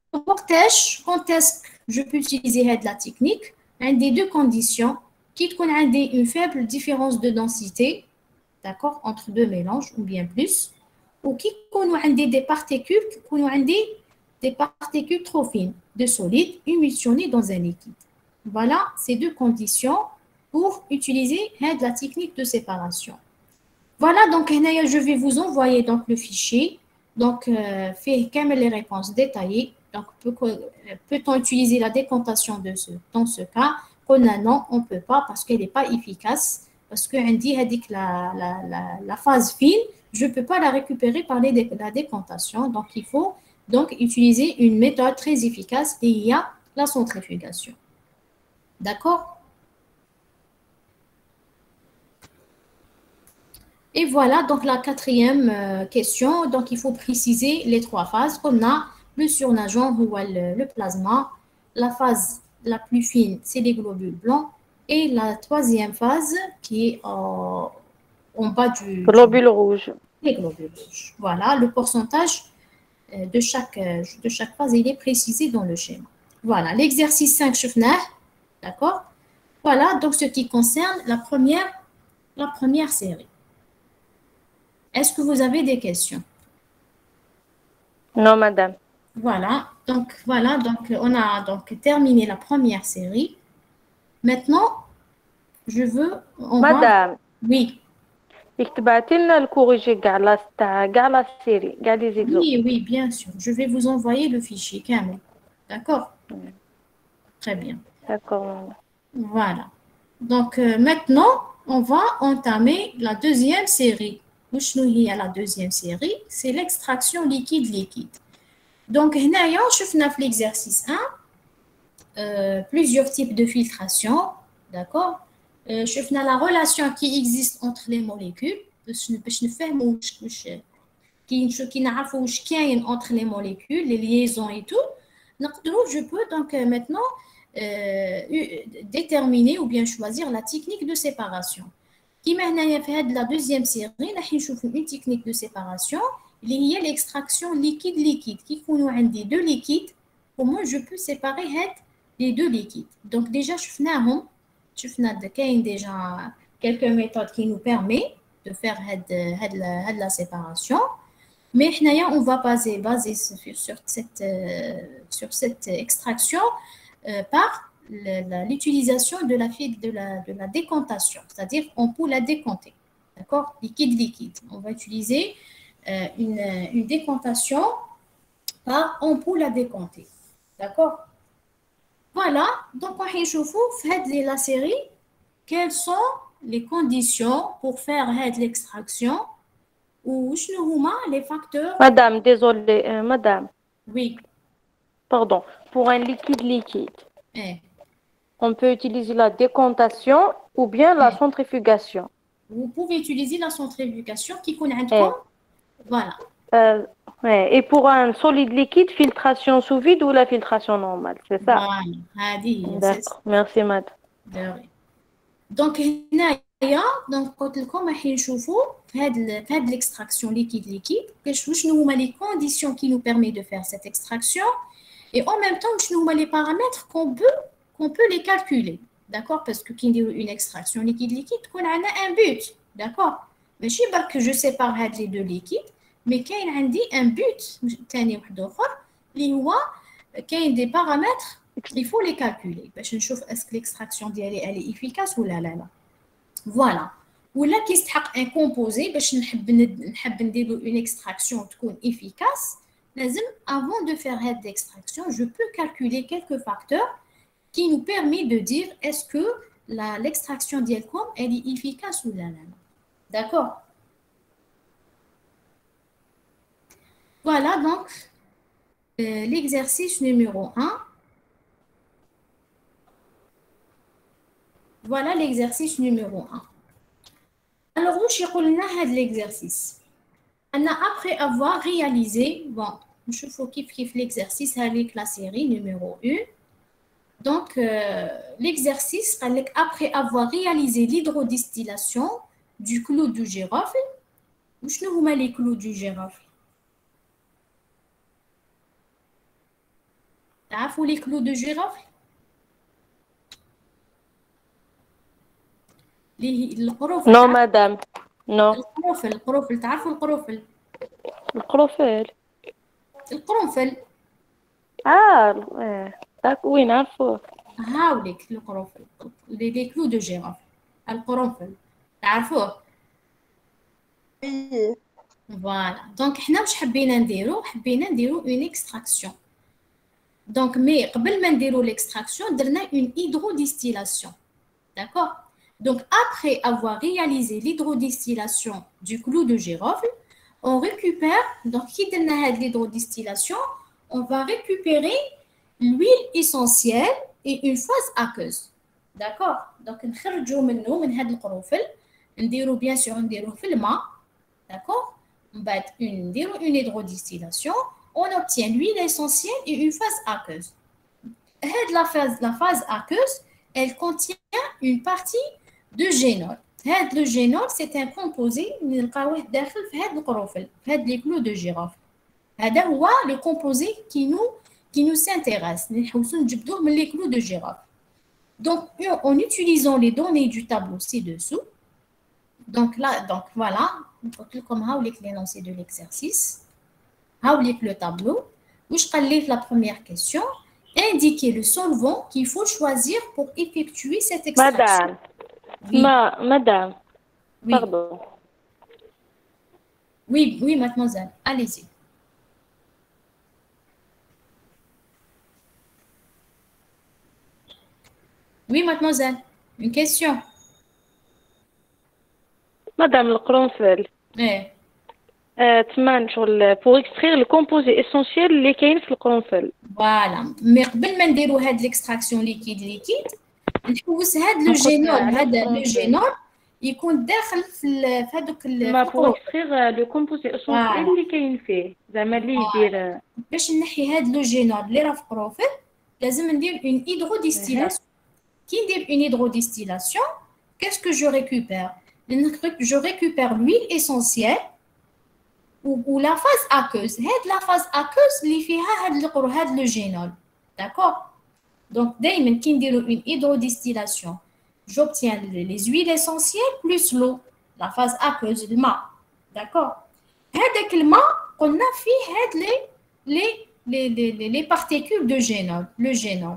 quand est-ce que je peux utiliser la technique عندي deux conditions qui تكون عندي une faible différence de densité d'accord entre deux mélanges ou bien plus ou qui يكونوا عندي des particules qui يكونوا عندي des particules trop fines de solide émulsionnées dans un liquide voilà ces deux conditions pour utiliser la technique de séparation voilà donc je vais vous envoyer donc le fichier donc fait comme les réponses détaillées donc peut-on utiliser la décantation dans ce cas non on ne peut pas parce qu'elle n'est pas efficace parce que la phase fine je ne peux pas la récupérer par la décantation donc il faut donc utiliser une méthode très efficace et il y a la centrifugation d'accord et voilà donc la quatrième question donc il faut préciser les trois phases on a le surnageant ou le plasma la phase la plus fine c'est les globules blancs et la troisième phase qui est en bas du globule rouge les globules rouges voilà le pourcentage de chaque phase il est précisé dans le schéma voilà l'exercice 5 شفناه d'accord voilà donc ce qui concerne la première série est-ce que vous avez des questions non madame voilà donc on a donc terminé la première série maintenant je veux madame oui اكتباتي لنا الكوريجي كاع لا سيري كاع لي زيكزو oui bien sûr je vais vous envoyer le fichier كامل d'accord très bien d'accord voilà donc maintenant on va entamer la deuxième série وشنو هي la deuxième série c'est l'extraction liquide donc هنايا شفنا في l'exercice 1 plusieurs types de filtration d'accord شفنا la relation qui existe entre les molécules باش نفهموا واش كي نعرفوا واش كاين entre les molécules les liaisons et tout نقدروا je peux donc maintenant déterminer ou bien choisir la technique de séparation كيما هنايا في هاد la deuxième série راح نشوفوا une technique de séparation اللي هي l'extraction liquide كي يكونوا عندي deux liquides comment je peux séparer les deux liquides donc déjà شفنا déjà quelques méthodes qui nous permettent de faire la séparation Mais on va baser sur cette extraction par l'utilisation de la décantation, c'est-à-dire ampoule à décanter. D'accord? Liquide. On va utiliser une décantation par ampoule à décanter. D'accord? Voilà, donc on va voir la série quelles sont les conditions pour faire l'extraction ou les facteurs. Madame, désolée, madame. Oui. Pardon. Pour un liquide, on peut utiliser la décantation ou bien la centrifugation. Vous pouvez utiliser la centrifugation qui connaît quoi? Voilà. Et pour un solide liquide, filtration sous vide ou la filtration normale, c'est ça? Voilà. D'accord. Merci, madame. Donc, quand on fait l'extraction liquide, quelles sont les conditions qui nous permettent de faire cette extraction et en même temps, quels sont les paramètres qu'on peut les calculer. D'accord? Parce que une extraction liquide, on a un but. D'accord? Mais je ne sais pas que je sépare les deux liquides, mais qu'il y a un but, il y a des paramètres, il faut les calculer. Je vais voir est-ce que l'extraction elle est efficace ou là. Voilà. Ou là, qui est un composé, une extraction efficace, avant de faire l'extraction, je peux calculer quelques facteurs qui nous permettent de dire est-ce que l'extraction d'Elcom elle est efficace ou là. D'accord? Voilà donc l'exercice numéro 1. Voilà l'exercice numéro 1. Alors, où est l'exercice? Après avoir réalisé, je faut qu'il l'exercice avec la série numéro 1. Donc, l'exercice, après avoir réalisé l'hydrodistillation du clou du girofle, où sont les clous du girofle? Vous les clous de girofle? Non, madame. Non. القرنفل تعرفوا القرنفل؟ القرنفل. Oui, نعرفوه. هاوليك القرنفل. les clous de girofle. القرنفل. تعرفوه؟ Voilà. Donc, حنا واش حبينا نديرو une extraction. Donc, mais قبل ما نديرو l'extraction, درنا une hydrodistillation. D'accord? Donc, après avoir réalisé l'hydrodistillation du clou de girofle, on récupère, donc, qui donne l'hydrodistillation, on va récupérer l'huile essentielle et une phase aqueuse. D'accord? Donc, نخرجوا منه من هذا القرنفل نديرو bien sûr نديروه في الماء. D'accord? On va نديرو une hydrodistillation, on obtient l'huile essentielle et une phase aqueuse. La phase aqueuse, elle contient une partie de génol. Le génol, c'est un composé اللي نلقاوه داخل في هذا القرنفل في هذا les clous de girofle. هذا هو le composé qui nous s'intéresse. نحوسوا نجبدوه من les clous de girofle. Donc, en utilisant les données du tableau ci-dessous, donc voilà, comme l'énoncé de l'exercice, le tableau, où je vais la première question, indiquer le solvant qu'il faut choisir pour effectuer cette extraction. Madame. Oui. Pardon. Oui, mademoiselle, allez-y. Oui, mademoiselle, une question. Madame le قرنفل. pour extraire le composé essentiel اللي كاين في القرنفل. Voilà. Mais قبل ما نديروا هاد l'extraction liquide نحوس هاد le génol يكون داخل في هذوك pour extraire le composé essentiel اللي كاين فيه زعما اللي يدير باش نحي هاد لو جينول اللي راه في القرنفل لازم ندير une hydrodistillation. Qui ندير une hydrodistillation, qu'est-ce que je récupère? Je récupère l'huile essentielle ou la phase aqueuse. La phase aqueuse اللي فيها هاد le génol. D'accord? Donc, دايما كي نديرو une hydrodistillation, j'obtiens les huiles essentielles plus l'eau, la phase aqueuse, le mât. D'accord? هذاك الماء on a fait les particules de génome, le génome.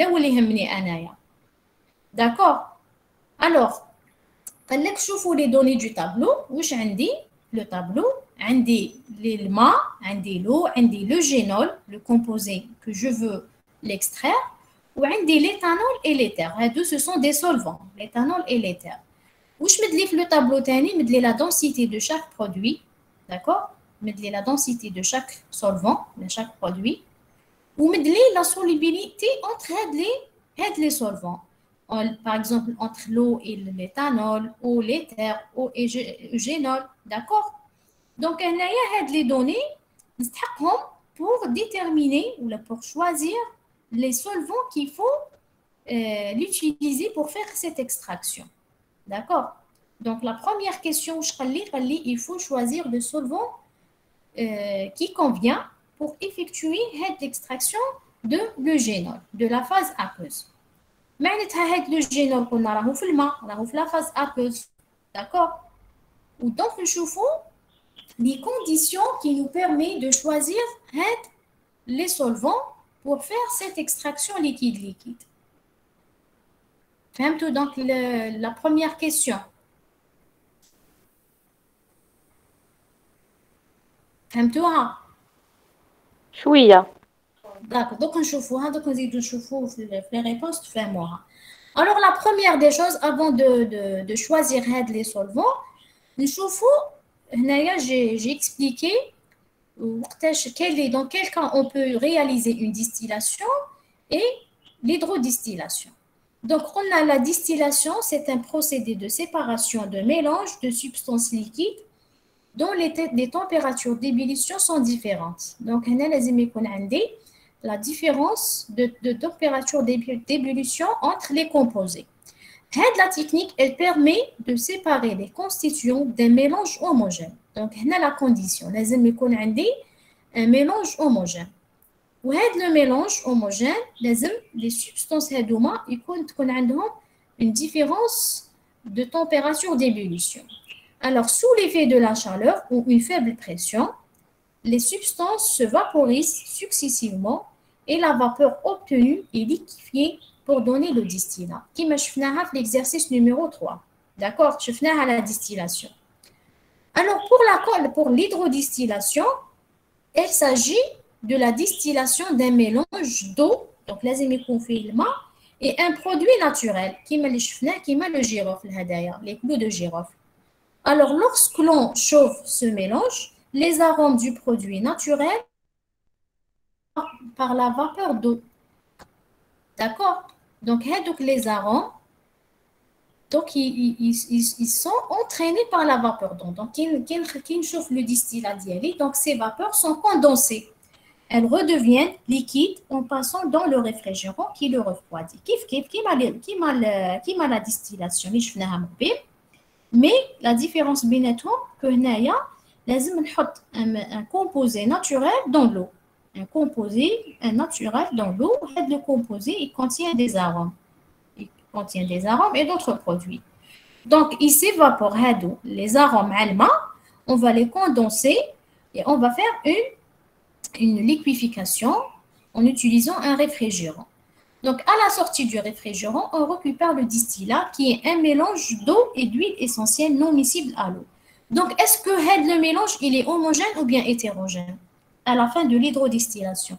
D'accord. Alors, قال لك شوفوا les données du tableau. واش عندي le tableau عندي الماء عندي l'eau عندي le génol le composé que je veux l'extraire وعندي l'éthanol et l'éther. هادو ce sont des solvants, l'éthanol et l'éther. واش مدلي في le tableau تاني مدلي la densité de chaque produit, d'accord, مدلي la densité de chaque solvant de chaque produit ومدلي la solubilité entre هاد les solvants. Par exemple, entre l'eau et l'éthanol, ou l'éther, ou le génol, d'accord? Donc, il y a les données pour déterminer ou pour choisir les solvants qu'il faut l'utiliser pour faire cette extraction, d'accord? Donc, la première question, il faut choisir le solvant qui convient pour effectuer l'extraction de le génol, de la phase aqueuse. معناتها هاد لو جينول قلنا راهو في الماء راهو في لا فاز aqueuse, d'accord. ودونك نشوفوا les conditions qui nous permet de choisir les solvants pour faire cette extraction liquide. فهمتوا donc la première question. فهمتوها شوية. D'accord, donc نشوفوها دوك نزيدو نشوفو في les réponses تفهموها. Alors la première des choses avant de choisir les solvants نشوفو هنايا j'ai expliqué وقتاش dans quel cas on peut réaliser une distillation et l'hydrodistillation. Donc on a la distillation, c'est un procédé de séparation de mélange de substances liquides dont les températures d'ébullition sont différentes. Donc هنا لازم يكون عندي la différence de température d'ébullition entre les composés. La technique, elle permet de séparer les constituants d'un mélange homogène. Donc, là, la condition, لازم يكون عندي un mélange homogène. Le mélange homogène, les substances هادوما تكون عندهم une différence de température d'ébullition. Alors, sous l'effet de la chaleur ou une faible pression, les substances se vaporisent successivement et la vapeur obtenue est liquéfiée pour donner le distillat. Comme شفناها في l'exercice numéro 3. D'accord, شفناها la distillation. Alors pour l'hydrodistillation, il s'agit de la distillation d'un mélange d'eau, donc لازم يكون فيه الماء, et un produit naturel, كما اللي شفناه كما le girofle هدايا, les clous de girofle. Alors lorsque l'on chauffe ce mélange, les arômes du produit naturel par la vapeur d'eau. D'accord? Donc, les arômes, donc, ils sont entraînés par la vapeur d'eau. Donc, qui chauffe le distillat d'Yali, donc ces vapeurs sont condensées. Elles redeviennent liquides en passant dans le réfrigérant qui le refroidit. Qui m'a la distillation, mais la différence بيناتهم que هنايا لازم نحط un composé naturel dans l'eau. Un composé naturel dans l'eau, le composé, il contient des arômes. Il contient des arômes et d'autres produits. Donc, il s'évapore les arômes allemands, on va les condenser et on va faire une liquéfaction en utilisant un réfrigérant. Donc, à la sortie du réfrigérant, on récupère le distillat qui est un mélange d'eau et d'huile essentielle non miscible à l'eau. Donc, est-ce que le mélange, il est homogène ou bien hétérogène à la fin de l'hydrodistillation?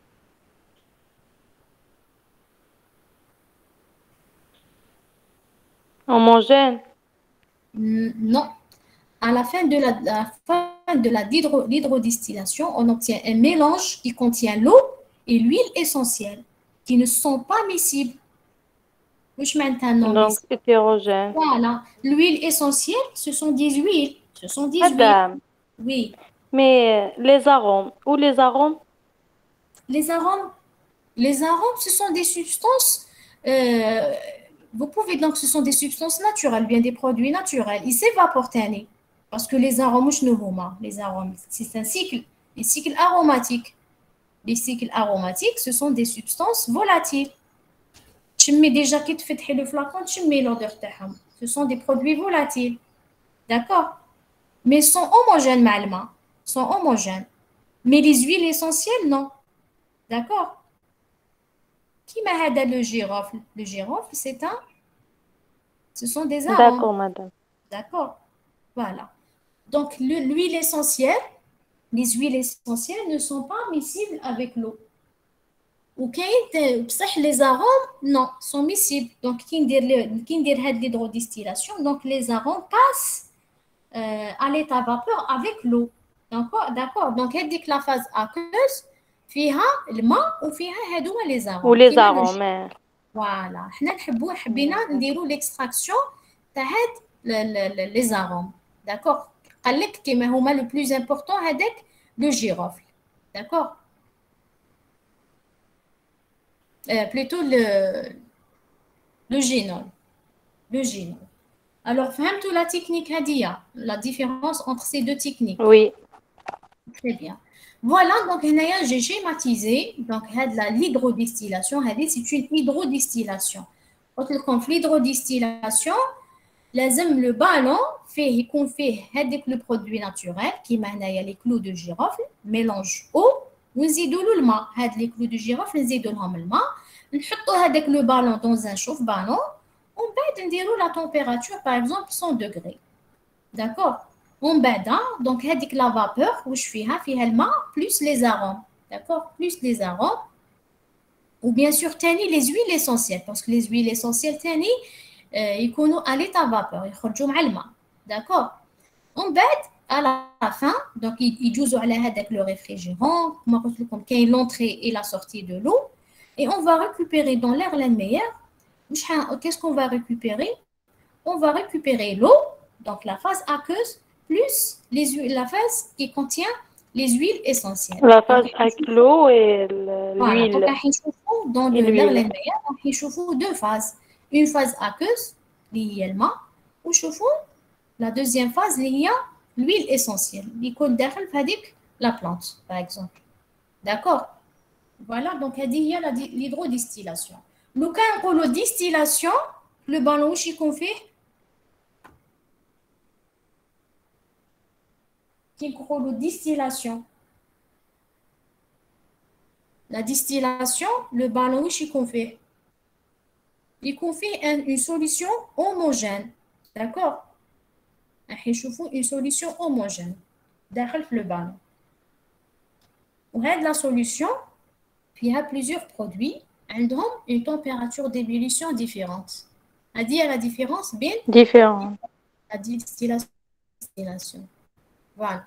Homogène? Non. À la fin de l'hydrodistillation, on obtient un mélange qui contient l'eau et l'huile essentielle qui ne sont pas miscibles. Donc, hétérogène. Voilà. L'huile essentielle, ce sont des huiles. Ce sont des huiles. Oui. Mais les arômes, où les arômes? Les arômes, ce sont des substances, vous pouvez donc, ce sont des substances naturelles, bien des produits naturels. Ils s'évaporent, parce que les arômes, c'est un cycle aromatique. Les cycles aromatiques, ce sont des substances volatiles. Tu mets déjà qui te fait le flacon, tu mets l'odeur. Ce sont des produits volatiles. D'accord? Mais sont homogènes, malma. Sont homogènes. Mais les huiles essentielles, non. D'accord? Qui m'a aidé le girofle? Le girofle, ce sont des arômes. D'accord, madame. D'accord? Voilà. Donc, l'huile essentielle, les huiles essentielles ne sont pas miscibles avec l'eau. Ou les arômes, non, sont miscibles. Donc, qui dit l'hydrodistillation, donc les arômes passent à l'état vapeur avec l'eau. D'accord? Donc, elle dit que la phase aqueuse, فيها الماء وفيها هذوما les arômes. Ou les arômes. Voilà. حبينا نديروا l'extraction تاع les arômes. D'accord? قال لك كيما هما le plus important هذاك le girofle. D'accord? Plutôt le génol. Le génol. Alors, فهمتوا la technique هذه, la différence entre ces deux techniques? Oui. Très bien. Voilà, donc j'ai schématisé. Donc, l'hydrodistillation, c'est une hydrodistillation. Quand l'hydrodistillation, le ballon يكون فيه هذاك le produit naturel qui معناها les clous de girofle, mélange eau ونزيدوا له الماء. هاد les clous de girofle نزيدوا لهم الماء, نحطوا هذاك le ballon dans un chauffe-ballon ومن بعد نديروا la température par exemple 100 degrés. D'accord? On bada, donc la vapeur, où je fais le main, plus les arômes. D'accord? Plus les arômes. Ou bien sûr, les huiles essentielles, parce que les huiles essentielles, ils sont à l'état vapeur, ils sortent avec le main. D'accord? On bada, à la fin, donc ils jouent avec le réfrigérant, comme l'entrée et la sortie de l'eau, et on va récupérer dans l'air la meilleure. Qu'est-ce qu'on va récupérer? On va récupérer l'eau, donc la phase aqueuse, plus la phase qui contient les huiles essentielles. La phase avec l'eau et l'huile. Donc, dans l'air les meilleurs, on chauffe deux phases. Une phase aqueuse, qui est le main, ou chauffe la deuxième phase, qui est l'huile essentielle, qui est dans la plante, par exemple. D'accord? Voilà, donc il y a l'hydrodistillation. Donc, quand on dit distillation, le ballon qu'on fait, qui est distillation. La distillation, le ballon qu'on fait. Il fait une solution homogène. D'accord? Une solution homogène. Dans le ballon. La solution, il y a plusieurs produits. Elles ont une température d'ébullition différente. C'est-à-dire la différence bien différente. La distillation. Voilà.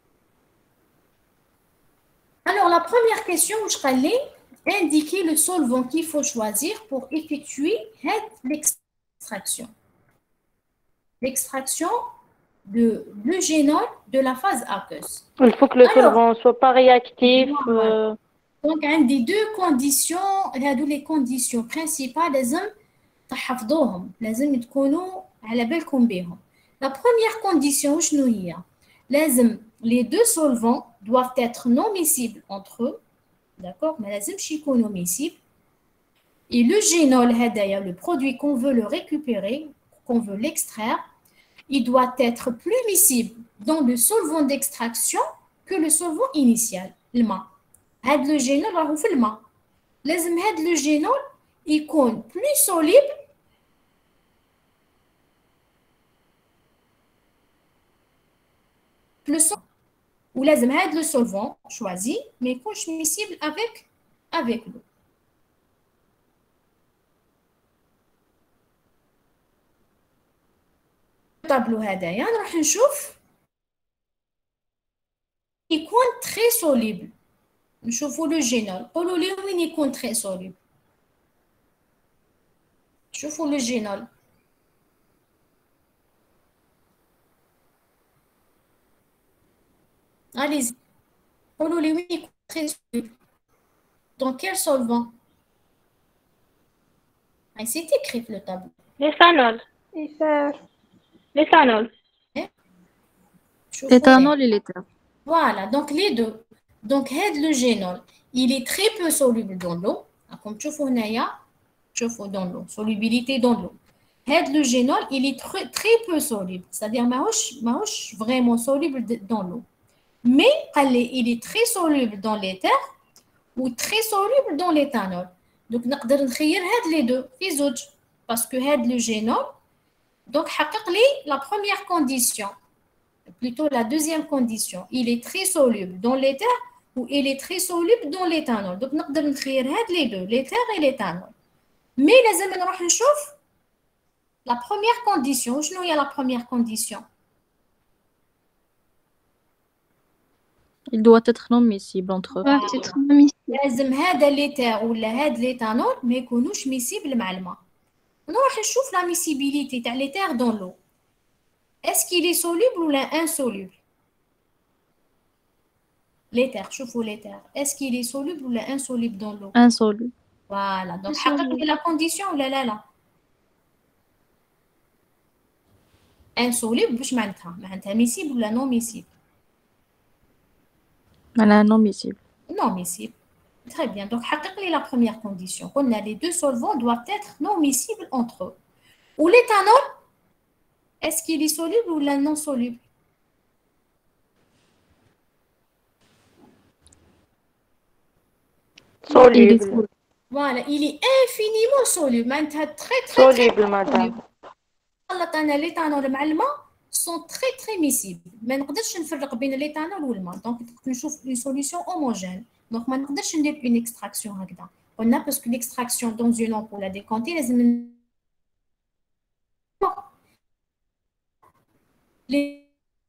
Alors, la première question, je vais indiquer le solvant qu'il faut choisir pour effectuer l'extraction. L'extraction de l'eugénol de la phase aqueuse. Il faut que le solvant ne soit pas réactif. Donc, une des deux conditions, les conditions principales, لازم تحفظوهم. لازم تكونوا على بالكم بهم. La première condition, شنو هي؟ لازم les deux solvants doivent être non miscibles entre eux, d'accord? Mais لازم يكونوا miscibles. Et le génol, le produit qu'on veut le récupérer, qu'on veut l'extraire, il doit être plus miscible dans le solvant d'extraction que le solvant initial, le main. Le génol راهو في الماء. لازم le génol يكون plus soluble le solvant. Ou لازم le solvant choisi mais يكون miscible avec l'eau. Le tableau هذايا نروح نشوف يكون très soluble. نشوفوا le génol. قولوا لي وين يكون très soluble. شوفوا le génol. Allez-y. قولوا لي وين يكون très soluble. Dans quel solvant? C'est écrit le tableau. L'éthanol. L'éthanol. L'éthanol et l'éther. Voilà, donc les deux. Donc, le génol, il est très peu soluble dans l'eau. Comme tu vois, dans l'eau, solubilité dans l'eau. Le génol, il est très peu soluble. C'est-à-dire, maouche vraiment soluble dans l'eau. mais il est très soluble dans l'éther ou très soluble dans l'éthanol. Donc نقدر نخير هاد les deux في زوج parce que هاد le génome donc حقق لي la première condition, plutôt la deuxième condition, il est très soluble dans l'éther ou il est très soluble dans l'éthanol. Donc نقدر نخير هاد les deux, l'éther et l'éthanol. Mais لازم نروح نشوف la première condition. شنو هي la première condition? Il doit être non miscible entre eux. doivent être miscibles. لازم هذا l'éther ولا هاد l'éthanol ما يكونوش miscibles مع الماء. نروح نشوف la miscibilité تاع l'éther dans l'eau. Est-ce qu'il est soluble ou insoluble? L'éther, شوفوا l'éther. Est-ce qu'il est soluble ou insoluble dans l'eau? Insoluble. Voilà. Donc حقق لي la condition ولا لا؟ insoluble واش معناتها؟ معناتها miscible ولا non miscible؟ معناها non miscible. Non miscible. Très bien. Donc حقق لي la première condition. On a les deux solvants doivent être non miscibles entre eux. Ou l'éthanol, est-ce qu'il est soluble ou non soluble? Soluble. Voilà, il est infiniment soluble. معناتها très Soluble, madame. l'éthanol مع الماء sont très très miscibles. ما نقدرش نفرق بين l'éthanol والماء. Donc نشوف une solution homogène. Donc ما نقدرش ندير une extraction هكذا. قلنا parce que l'extraction dans une ampoule à décanter لازم les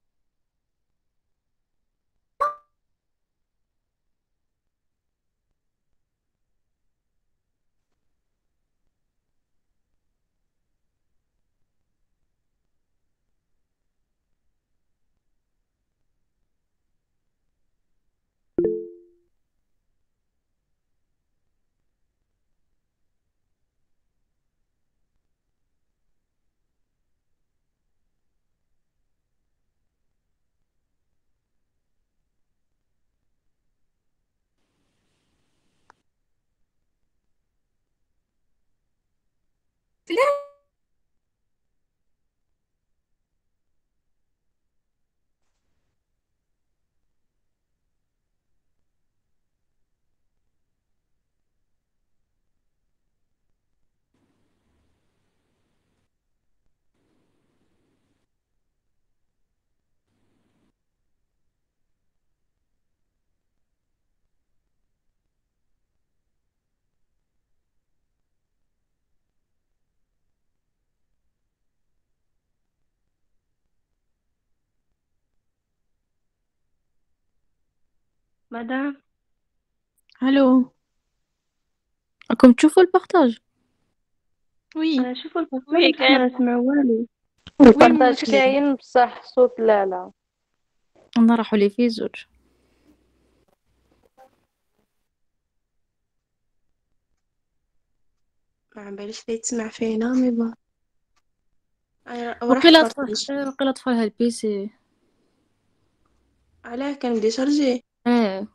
Madame, الو راكم تشوفوا البارتاج؟ oui, أنا شوفوا oui, البارتاج كان نسمع والو. البارتاج كاين بصح صوت لا. انا راحوا لي في زوج. ما باليش لا تسمع فينا مي بون. انا راح وقيلا بارطاج. وقيلا طفالها البيسي. علاه كان بدي شارجي ايه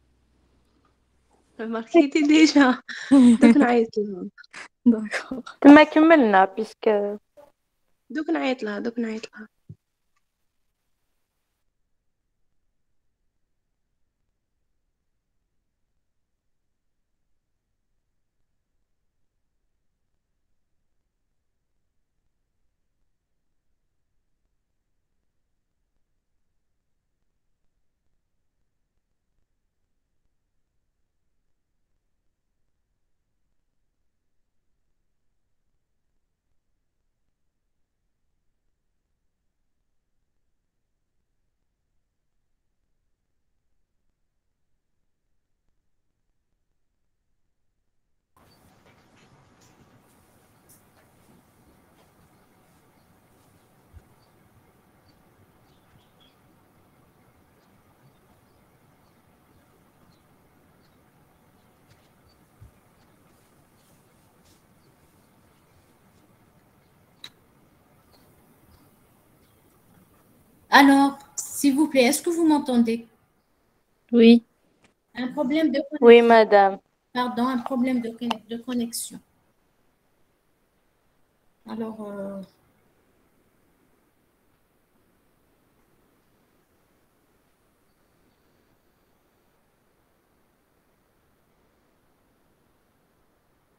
ماركيتي ديجا. دوك نعيط لهم. داكور. تما كملنا بيسك. دوك نعيط لها دوك نعيط لها. Alors, s'il vous plaît, est-ce que vous m'entendez? Oui. Un problème de connexion. Oui, madame. Pardon, un problème de connexion. Alors,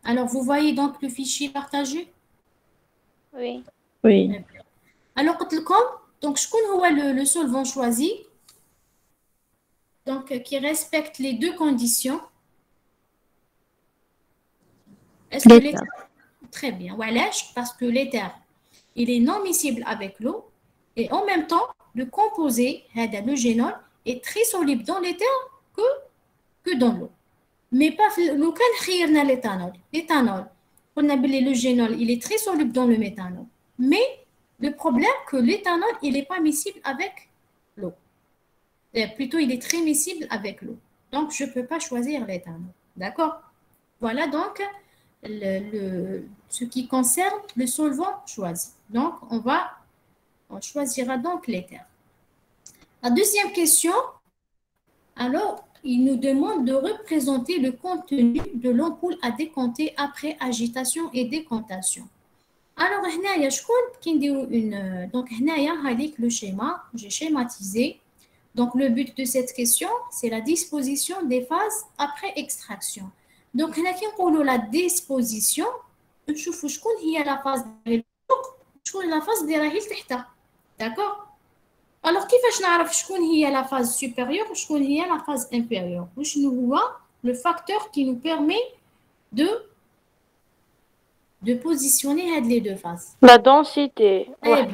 Alors, vous voyez donc le fichier partagé? Oui. Oui. Alors, donc, je connais le solvant choisi, donc qui respecte les deux conditions. Est-ce que l'éther? Très bien. Voilà, parce que l'éther, il est non miscible avec l'eau et en même temps, le composé, le génol, est très soluble dans l'éther que dans l'eau. Mais pas le cas l'éthanol. L'éthanol, on a le génol, il est très soluble dans le méthanol. Mais le problème que l'éthanol, il n'est pas miscible avec l'eau. Plutôt, il est très miscible avec l'eau. Donc, je ne peux pas choisir l'éthanol. D'accord? Voilà donc ce qui concerne le solvant choisi. Donc, on choisira donc l'éther. La deuxième question, alors, il nous demande de représenter le contenu de l'ampoule à décanter après agitation et décantation. Alors, donc, le schéma, j'ai schématisé. Donc, le but de cette question, c'est la disposition des phases après extraction. Donc, la disposition, نشوفوا شكون هي la phase شكون la phase اللي راهي لتحتها. D'accord? Alors, كيفاش نعرف شكون هي la phase supérieure و شكون هي la phase inférieure? وشنو هو le facteur qui nous permet de positionner les deux phases? La densité.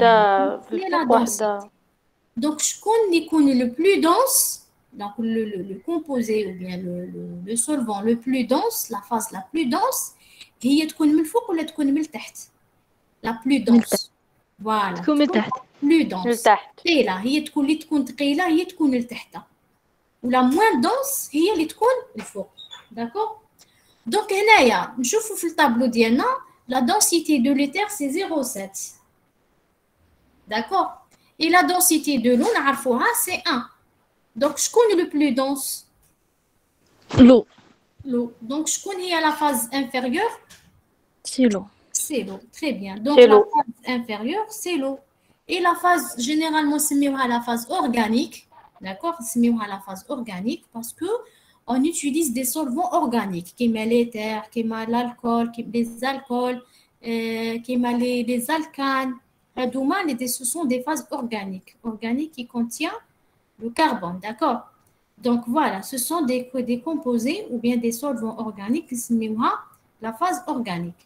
La densité. Donc, ce qu'on est le plus dense, donc le composé ou bien le solvant le plus dense, la phase la plus dense, هي تكون من الفوق ولا تكون من التحت؟ La plus dense. Voilà. تكون من التحت. Plus dense. ثقيلة هي تكون اللي تكون ثقيلة هي تكون لتحت. ولا moins dense هي اللي تكون الفوق. D'accord? Donc هنايا نشوفوا في الطابلو ديالنا la densité de l'éther c'est 0,7. D'accord? Et la densité de l'eau, c'est 1. Donc, je connais le plus dense? L'eau. L'eau. Donc, je connais la phase inférieure? C'est l'eau. C'est l'eau. Très bien. Donc, la phase inférieure, c'est l'eau. Et la phase, généralement, c'est la phase organique. D'accord? C'est la phase organique parce que on utilise des solvants organiques, qui met l'éther, qui met l'alcool, qui met les alcools, qui met les alcanes. Ce sont des phases organiques qui contiennent le carbone, d'accord? Donc voilà, ce sont des composés ou bien des solvants organiques qui se mettent la phase organique.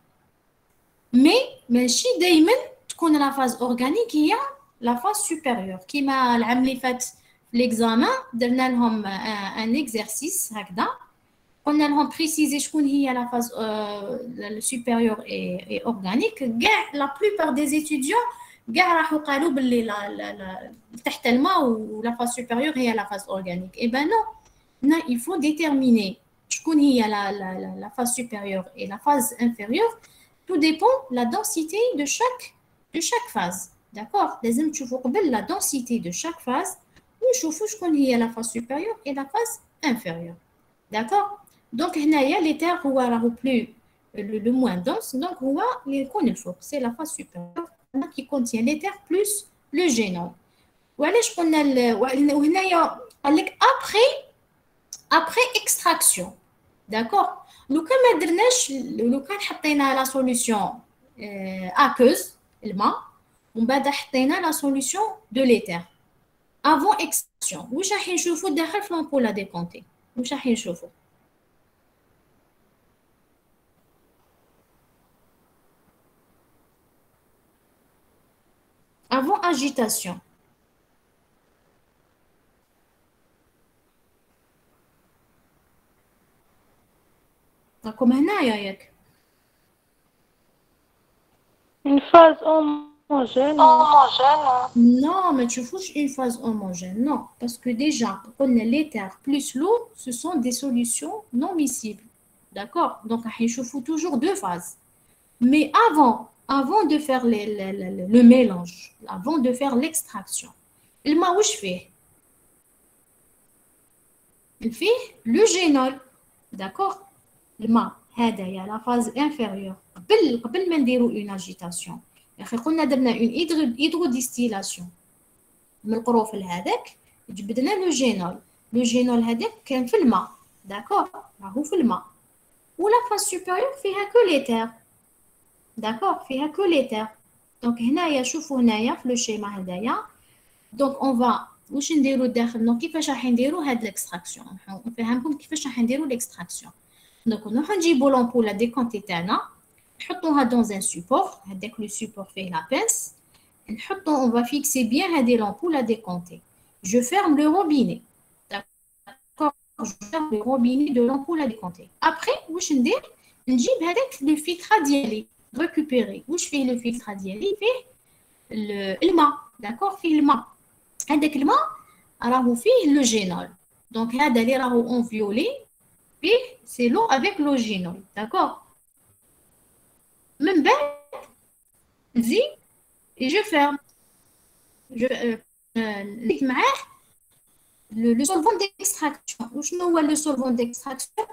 Mais si دايما la phase organique, il y a la phase supérieure. Qui m'a l'examen, درنا لهم un exercice هكذا. قلنا لهم préciser شكون هي la phase supérieure et organique. La plupart des étudiants راحوا قالوا باللي تحت الماء و la phase supérieure هي la phase organique. Eh ben non, il faut déterminer شكون هي la phase supérieure et la phase inférieure. Tout dépend de la densité de chaque phase. D'accord? لازم تشوفوا قبل la densité de chaque phase ونشوفوا شكون هي la phase supérieure et la phase inférieure. D'accord? Donc هنايا l'éther هو راهو plus le moins dense, donc هو اللي يكون الفوق, c'est la phase supérieure qui contient l'éther plus le génol. وعلاش قلنا وهنايا قال لك après extraction. D'accord? لو كان ما درناش لو كان حطينا لا سوليوشن aqueuse الماء ومن بعد حطينا لا سوليوشن de l'éther avant extraction, واش راح نشوفوا داخل في لامبول ديكونتي؟ واش راح نشوفوا؟ avant agitation. راكم هنايا ياك؟ Une phase homogène. Non, mais tu fous une phase homogène. Non, parce que déjà, l'éther plus l'eau, ce sont des solutions non miscibles. D'accord? Donc, il faut toujours deux phases. Mais avant de faire le mélange, avant de faire l'extraction, il m'a fait le génol. D'accord? هذا هي la phase inférieure. قبل ما نديروا une agitation. يا اخي قلنا درنا une hydrodistillation. من القروفل هذاك جبدنا لو جينول. لو جينول هذاك كان في الماء. داكور؟ راهو في الماء. ou la phase supérieure فيها que l'éther. D'accord, فيها que l'éther. Donc هنايا شوفوا هنايا في لو شيما هدايا. Donc on va واش نديرو داخل دونك كيفاش راح نديرو هاد الاكستراكسيون نفهمكم كيفاش راح نديرو الاكستراكسيون. دونك نروحو نجيبو لامبول ديكونتي تاعنا نحطوها دون ان سوبور هذاك لو سوبور فيه لا بينس نحطو on va fixer bien هذه l'ampoule à décompter. Je ferme le robinet. D'accord, je ferme le robinet de l'ampoule à décompter. Après واش ندير نجيب هذاك لو فلتر ديالي récupérer واش فيه لو فلتر ديالي فيه الماء. داكور فيه الماء هذاك الماء راهو فيه لو جينول دونك هذا اللي راهو اون فيولي فيه سي لو افيك لو جينول. داكور من بعد نزيد et je ferme نزيد معاه le solvant d'extraction. وشنو هو le solvant d'extraction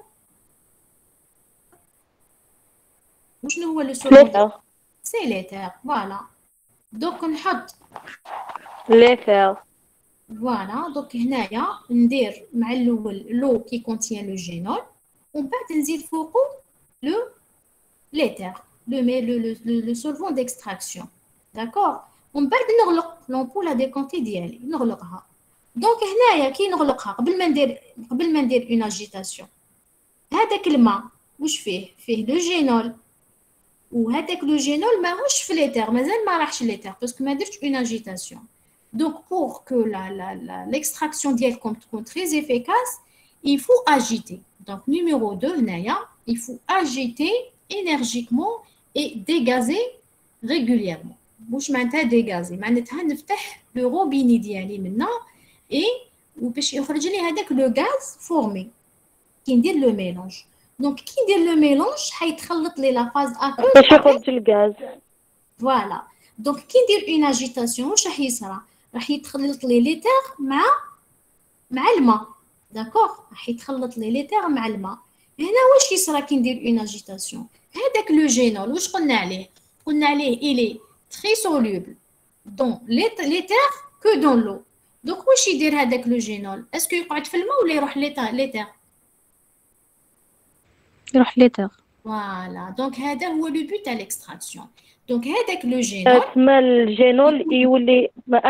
وشنو هو le solvant c'est l'éther. voilà donc نحط l'éther. فوالا دونك هنايا ندير مع الاول لو كي كونتيان لو جينول ومن بعد نزيد فوقو لو ليتر لو سولفون ديكستراكسيون. داكور ومن بعد نغلق لامبول ا ديكونتي ديالي نغلقها. دونك هنايا كي نغلقها قبل ما ندير اون اجيتاسيون هذاك الماء واش فيه لو جينول وهذاك لو جينول ماهوش في ليتر مازال ما راحش ليتر باسكو ما درتش اون اجيتاسيون. Donc, pour que l'extraction d'Yelcom soit très efficace, il faut agiter. Donc, numéro 2, Naya, il faut agiter énergiquement et dégazer régulièrement. Bouche maintenant dégazer. Maintenant, نفتح le robinet ديالي منا et وباش يخرج لي هذاك le gaz formé. كي ندير le mélange. Donc, كي ندير le mélange حيتخلط لي la phase aqueuse. باش يخرج الغاز. Voilà. Donc, كي ندير une agitation واش راح يصرى؟ راح يتخلط لي ليتر مع الماء. داكوغ راح يتخلط لي ليتر مع الماء. هنا واش يصرى كي ندير اون اجيتاسيون هذاك لو جينول واش قلنا عليه الي تري سولوبل دون ليتر كو دون لو. دونك واش يدير هذاك لو جينول اسكو يقعد في الماء ولا يروح ليتر يروح ليتر. فوالا دونك هذا هو لو بوت تاع الاكستراكسيون. دونك هذاك لو جينول تسمى الجينول يولي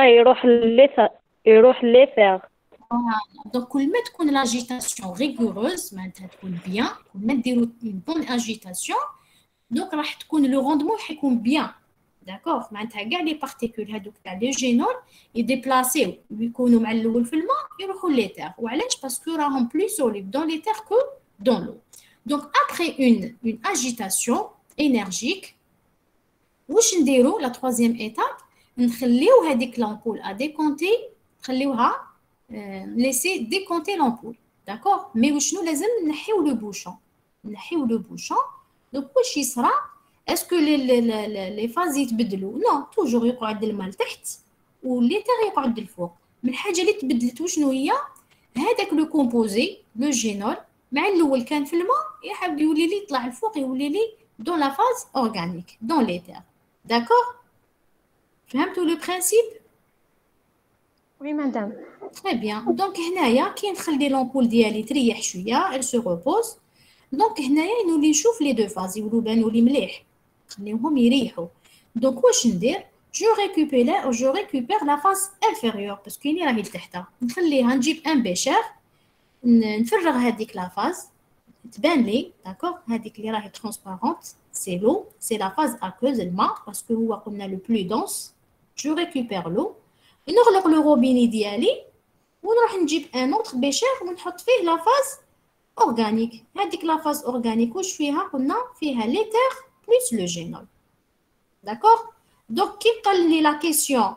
يروح ليتر. دونك كل ما تكون لاجيتاسيون ريغوروز معناتها تكون بيان كل ما نديرو اون بون اجيتاسيون دونك راح تكون لو روندمون حيكون بيان. داكوغ معناتها كاع لي بارتيكول هذوك تاع لي جينول يديبلاسيو ويكونوا مع الاول في الماء يروحوا ليتر. وعلاش باسكو راهم بلو سوليب دون ليتر كو دون لو. دونك ابري اون اجيتاسيون انرجيك واش نديرو لا تروازيام ايتاب نخليو هذيك لامبول ا ديكونتي نخليوها laisser décompter l'ampoule. D'accord mais وشنو لازم نحيو لو بوشون. دونك واش يصرى اسكو لي فاز يتبدلوا؟ نو توجور يقعد الماء لتحت والليتر يقعد الفوق. من الحاجه اللي تبدلت وشنو هي هذاك لو كومبوزي لو جينول مع الاول كان في الماء يحب يولي لي يطلع الفوق يولي لي دون لا فاز اورغانيك دون ليتر. داكور فهمتوا لو برينسيپ؟ Oui, madame. Très bien. Donc هنايا كي نخلي لامبول ديالي تريح شويه elle se repose. دونك هنايا نولي نشوف لي دو فاز يولو بانوا لي مليح نخليوهم يريحوا. دونك واش ندير جو ريكوبير لا فاز انفيريور باسكو كاينه راهي لتحتها نخليها نجيب ان بيشير نفرغ هذيك لا فاز تبان لي. داكوغ هذيك اللي راهي ترانسبارونت سي لو سي لا فاز اكوز الماء باسكو هو قلنا لو بلو دونس. جو ريكوبير لو نغلق لو روبيني ديالي ونروح نجيب ان اوتر بيشير ونحط فيه لا فاز اورغانيك. هذيك لا فاز اورغانيك واش فيها؟ قلنا فيها ليتر بلس لو جينول. داكوغ دونك كي قال لي لا كيسيون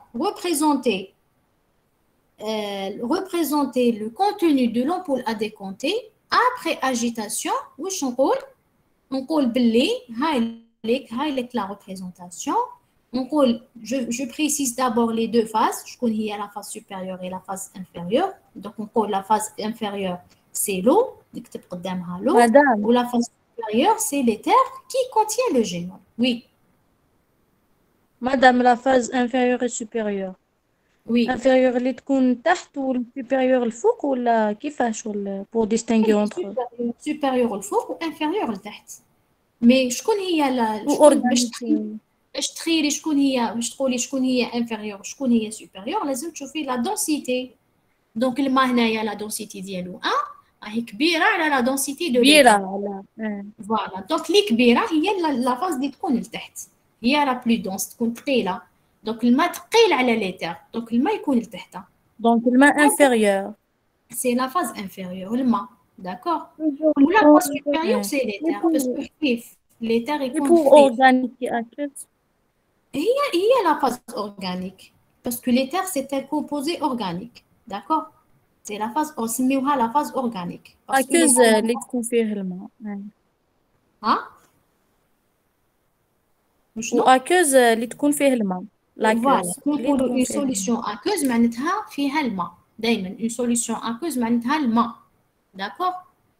représenter le contenu de l'ampoule à décompter après agitation واش نقول باللي هاي لك la représentation. Je précise d'abord les deux phases. Je connais la phase supérieure et la phase inférieure. Donc, on connaît la phase inférieure, c'est l'eau. l'eau. Ou la phase supérieure, c'est l'éther qui contient le génome. Oui. Madame, la phase inférieure et supérieure. Oui. inférieur اللي تكون تحت والسوبيريور الفوق ولا كيفاش ولا pour distinguer entre eux supérieur الفوق وانفيريور لتحت. مي شكون هي شكون باش تخيلي شكون هي باش تقولي شكون هي انفيريور شكون هي سوبيريور لازم تشوفي لا دونسيتي. دونك الماء هنايا لا دونسيتي ديالو 1 راهي كبيره على لا دونسيتي دو كبيره على فوالا. دونك اللي كبيره هي لا فاز اللي تكون لتحت هي لا بلو دونس تكون ثقيله. دونك الماء ثقيل على ليتر دونك الماء يكون لتحت. دونك الماء انفيريور سي لا فاز انفيريور الماء داكور. ولا فاز سوبيريور سي ليتر باسكو كيف ليتر يكون pour organique aqueuse هي la phase organique parce que l'éther c'est un composé organique d'accord. c'est la phase نسميوها la phase organique aqueuse اللي تكون فيه الماء ها و aqueuse اللي تكون فيه الماء l'aqueuse نقولوا une solution aqueuse معناتها فيها الماء دائما une solution aqueuse معناتها الماء d'accord.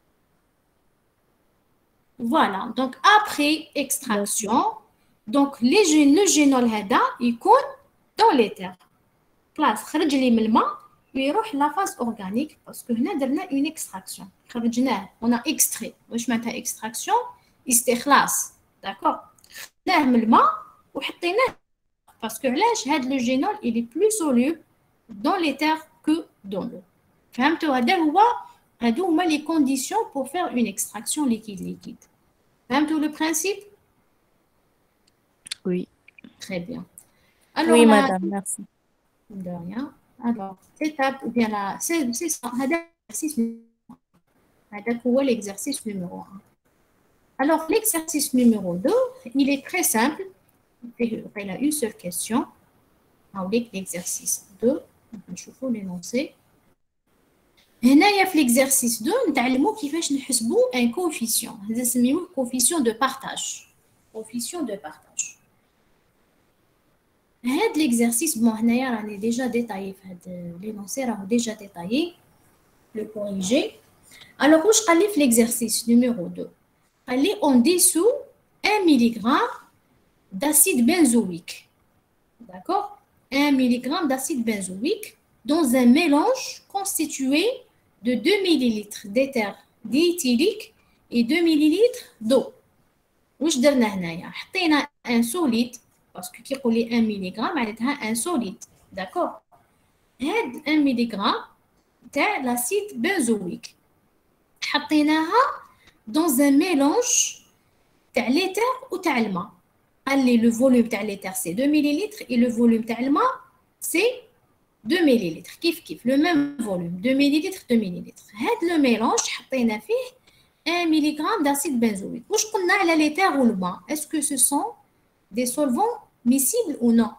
voilà donc après extraction donc le génol هذا يكون dans l'éther بلاص خرج لي من الماء ويروح لا فاز اورغانيك باسكو هنا درنا اون اكستراكسيون خرجناه اون اكستري. واش معناتها اكستراكسيون؟ استخلاص داكور. خدناه من الماء وحطيناه باسكو علاش هاد لو جينول il est plus soluble dans l'éther que dans l'eau. فهمتوا؟ هادو هما لي كونديسيون pour faire une extraction liquide. فهمتوا le principe? Oui. Très bien. Alors, oui, madame, merci. De rien. Alors, étape, ou bien là, c'est ça. L'exercice numéro 1. Alors, l'exercice numéro 2, il est très simple. Il a une seule question. Avec l'exercice 2, je vais l'énoncer. هنا في l'exercice 2 نتعلموا كيفاش نحسبوا un coefficient. هذا نسميوه coefficient de partage. Coefficient de partage. هاد l'exercice bon هنايا راني déjà détaillé في هاد l'énoncé راهو déjà détaillé le corriger. alors واش قال لي في l'exercice numéro 2 قال لي on dissout 1 mg d'acide benzoïque d'accord 1 mg d'acide benzoïque dans un mélange constitué de 2 ml d'éther diéthylique et 2 ml d'eau. واش درنا هنايا حطينا un solide parce que كي يقول لي 1 ملغ معناتها ان سوليد داكور. هاد 1 ملغ تاع لاسيد بنزويك حطيناها dans un mélange تاع ليتر وتاع الماء. قال لي لو فوليوم تاع ليتر سي 2 مليلتر et le volume تاع الماء سي 2 مليلتر كيف لو ميم فوليوم 2 مليلتر 2 مليلتر. هاد لو ميلونج حطينا فيه 1 ملغ d'acide benzoïque. واش قلنا على ليتر والماء est-ce que ce sont des solvants miscibles ou non?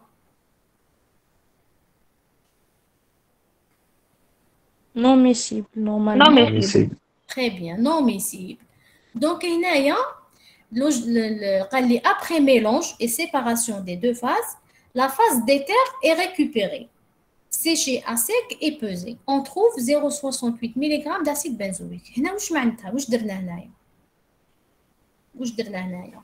Non miscible, normalement. Non miscible. Très bien, non miscible. Donc, après mélange et séparation des deux phases, la phase d'éther est récupérée, séchée à sec et pesée. On trouve 0,68 mg d'acide benzoïque. هنا واش معناتها؟ واش درنا هنايا؟ واش درنا هنايا؟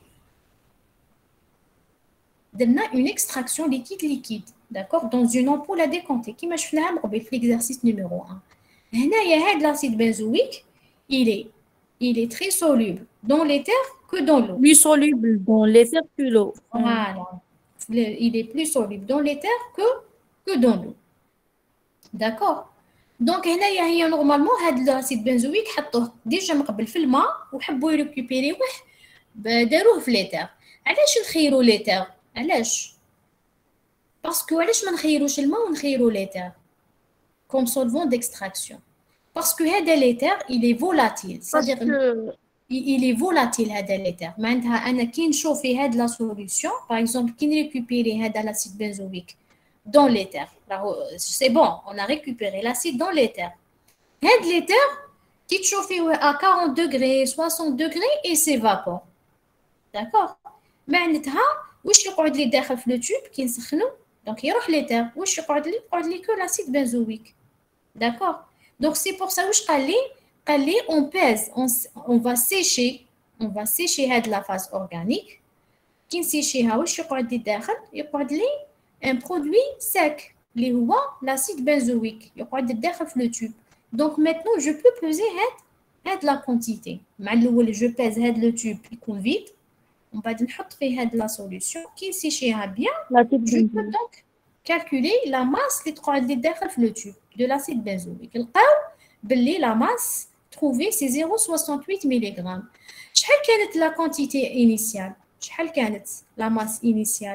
درنا une extraction liquide d'accord dans une ampoule à décanter كيما شفناها قبل في l'exercice numéro 1. هنايا هاد l'acide benzoïque il est très soluble dans l'éther que dans l'eau. Plus soluble dans l'éther que l'eau. Voilà. Il est plus soluble dans l'éther que dans l'eau. D'accord. Donc هنايا هي نورمالمون هاد l'acide benzoïque حطوه ديجا من قبل في الماء وحبوا يريكوبيريوه داروه في l'éther. علاش نخيروا l'éther؟ علاش؟ باسكو علاش ما نخيروش الماء ونخيروا l'éther comme solvant d'extraction. Parce que هذا l'éther il est volatile, c'est-à-dire il est volatile هذا l'éther. معناتها أنا كي نشوفي هاد لا solution, par exemple كي نريكوبيري هذا l'acide benzoïque dans l'éther, c'est bon, on a récupéré l'acide dans l'éther. هاد l'éther كي تشوفيه à 40 degrés, 60 degrés et s'évapore. D'accord. معناتها واش يقعد لي داخل في لو تيوب كي نسخنو دونك يروح ليتر واش يقعد لي كو لاسيد بنزويك داكور. دونك سي بور سا واش قال لي اون بيز اون فا سيشي هاد لا فاز اورغانيك. كي نسيشيها واش يقعد لي داخل؟ يقعد لي ان برودوي ساك اللي هو l'acide benzoïque يقعد داخل في le tube. Donc maintenant je peux peser هاد la quantité. مع الاول je pèse هاد le tube يكون vide. On va نحط فيه هاد la solution كي نسيشيها bien. Je peux donc calculer la masse اللي تقعد لي داخل في le tube de l'acide benzoïque. لقاو باللي la masse trouvée c'est 0,68 mg. شحال كانت la quantité initiale? شحال كانت la masse initiale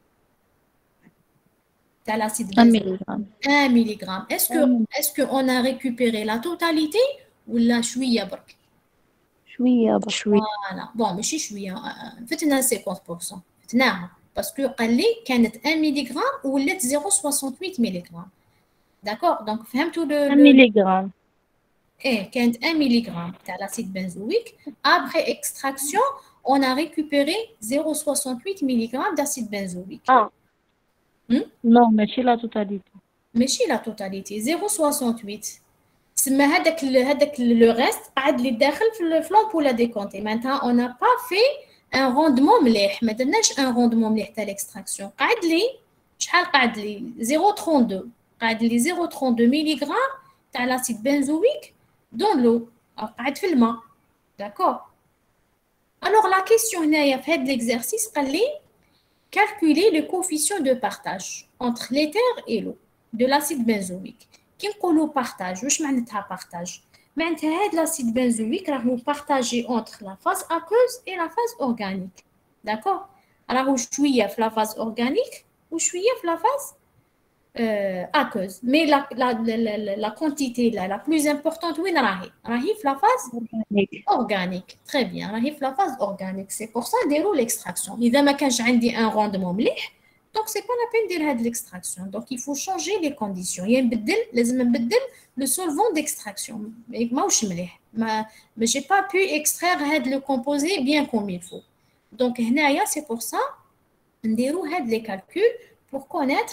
de l'acide benzoïque? 1 mg. Est-ce qu'on a récupéré la totalité ou la شوية برك؟ شوية. Voilà. Bon, ماشي شوية. فتنا 50%. فتناها. باسكو قال لي كانت 1 ملغ ولات 0,68 ملغ. D'accord? Donc فهمتوا 1 ملغ. كانت 1 ملغ تاع l'acide benzoïque. Après extraction, on a récupéré 0,68 mg d'acide benzoïque. Non, ماشي لا توتاليتي. ماشي لا توتاليتي 0,68. سما هذاك لو ريست قعد لي داخل في لامبولا ديكونتي. معناتها on n'a pas fait un rendement مليح. ما درناش un rendement مليح تاع l'extraction. قعد لي شحال قعد لي 0,32. قعد لي 0,32 ملغ تاع l'acide benzoïque dans l'eau. قعد في الماء. D'accord? Alors la question هنايا في هذا l'exercice قال لي calculer le coefficient de partage entre l'éther et l'eau de l'acide benzoïque. كي نقولوا partage واش معناتها partage؟ معناتها هاد l'acide benzoïque راهو partagé entre la phase aqueuse et la phase organique. D'accord? راهو شويه في la phase organique وشويه في la phase aqueuse. Mais la quantité la plus importante وين راهي؟ راهي في la phase organique. Très bien. راهي في la phase organique. C'est pour ça نديروا l'extraction. إذا ما كانش عندي un rendement مليح donc c'est pas la peine ندير هاد l'extraction. Donc il faut changer les conditions. يا نبدل لازم نبدل le solvant d'extraction. ماهوش مليح. ما j'ai pas pu extraire هاد le composé bien comme il faut. Donc هنايا c'est pour ça نديروا هاد les calculs pour connaître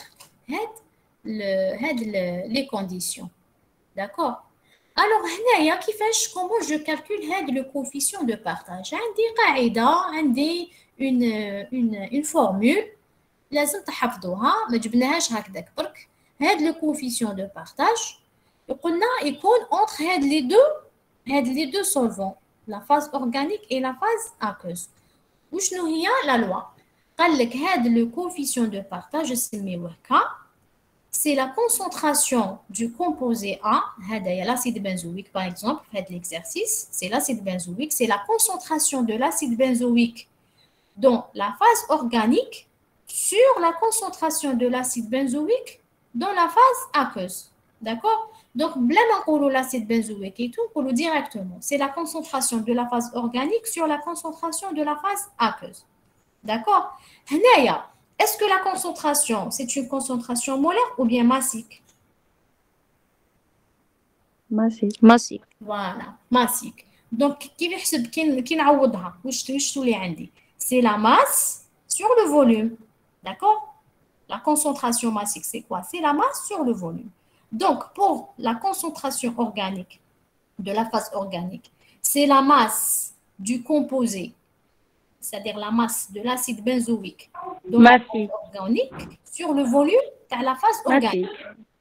les conditions. D'accord? Alors هنايا كيفاش comment je calcule هاد le coefficient de partage. عندي قاعدة عندي une formule لازم تحفظوها ما جبناهاش هكذاك برك. هاد لو كوفيسيون دو بارتاج قلنا يكون entre هاد لي دو سولفون لا فاز اورغانيك اي لا فاز اكوز. وشنو هي لا لوا؟ قال لك هاد لو كوفيسيون دو بارتاج نسميوه ك سي لا كونسونطراسيون دو كومبوزي ا. هذايا لاسيد بنزويك باغ اكزومبل في هاد ليكزارسيس سي لاسيد بنزويك سي لا كونسونطراسيون دو لاسيد بنزويك دون لا فاز اورغانيك sur la concentration de l'acide benzoïque dans la phase aqueuse. D'accord? Donc, l'acide benzoïque et tout, pour le directement, c'est la concentration de la phase organique sur la concentration de la phase aqueuse. D'accord? Est-ce que la concentration, c'est une concentration molaire ou bien massique? Massique. Voilà, massique. Donc, qui نعوضها واش تولي عندي? C'est la masse sur le volume. D'accord? La concentration massique, c'est quoi? C'est la masse sur le volume. Donc, pour la concentration organique, de la phase organique, c'est la masse du composé, c'est-à-dire la masse de l'acide benzoïque de la phase organique sur le volume de la phase organique.